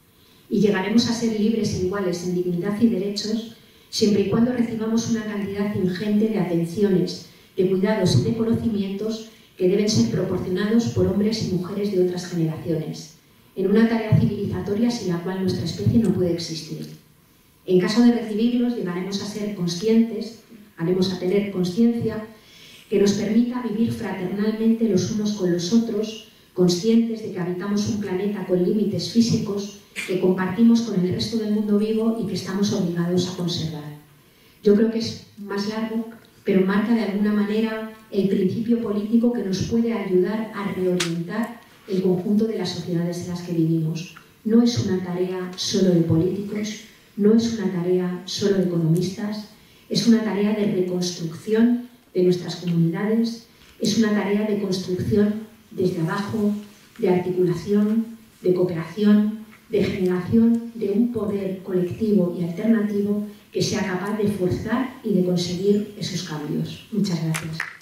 y llegaremos a ser libres e iguales en dignidad y derechos siempre y cuando recibamos una cantidad ingente de atenciones, de cuidados y de conocimientos que deben ser proporcionados por hombres y mujeres de otras generaciones, en una tarea civilizatoria sin la cual nuestra especie no puede existir. En caso de recibirlos, llegaremos a ser conscientes, haremos a tener conciencia que nos permita vivir fraternalmente los unos con los otros, conscientes de que habitamos un planeta con límites físicos que compartimos con el resto del mundo vivo y que estamos obligados a conservar. Yo creo que es más largo, pero marca de alguna manera el principio político que nos puede ayudar a reorientar el conjunto de las sociedades en las que vivimos. No es una tarea solo de políticos, no es una tarea solo de economistas, es una tarea de reconstrucción de nuestras comunidades, es una tarea de construcción desde abajo, de articulación, de cooperación, de generación de un poder colectivo y alternativo que sea capaz de forzar y de conseguir esos cambios. Muchas gracias.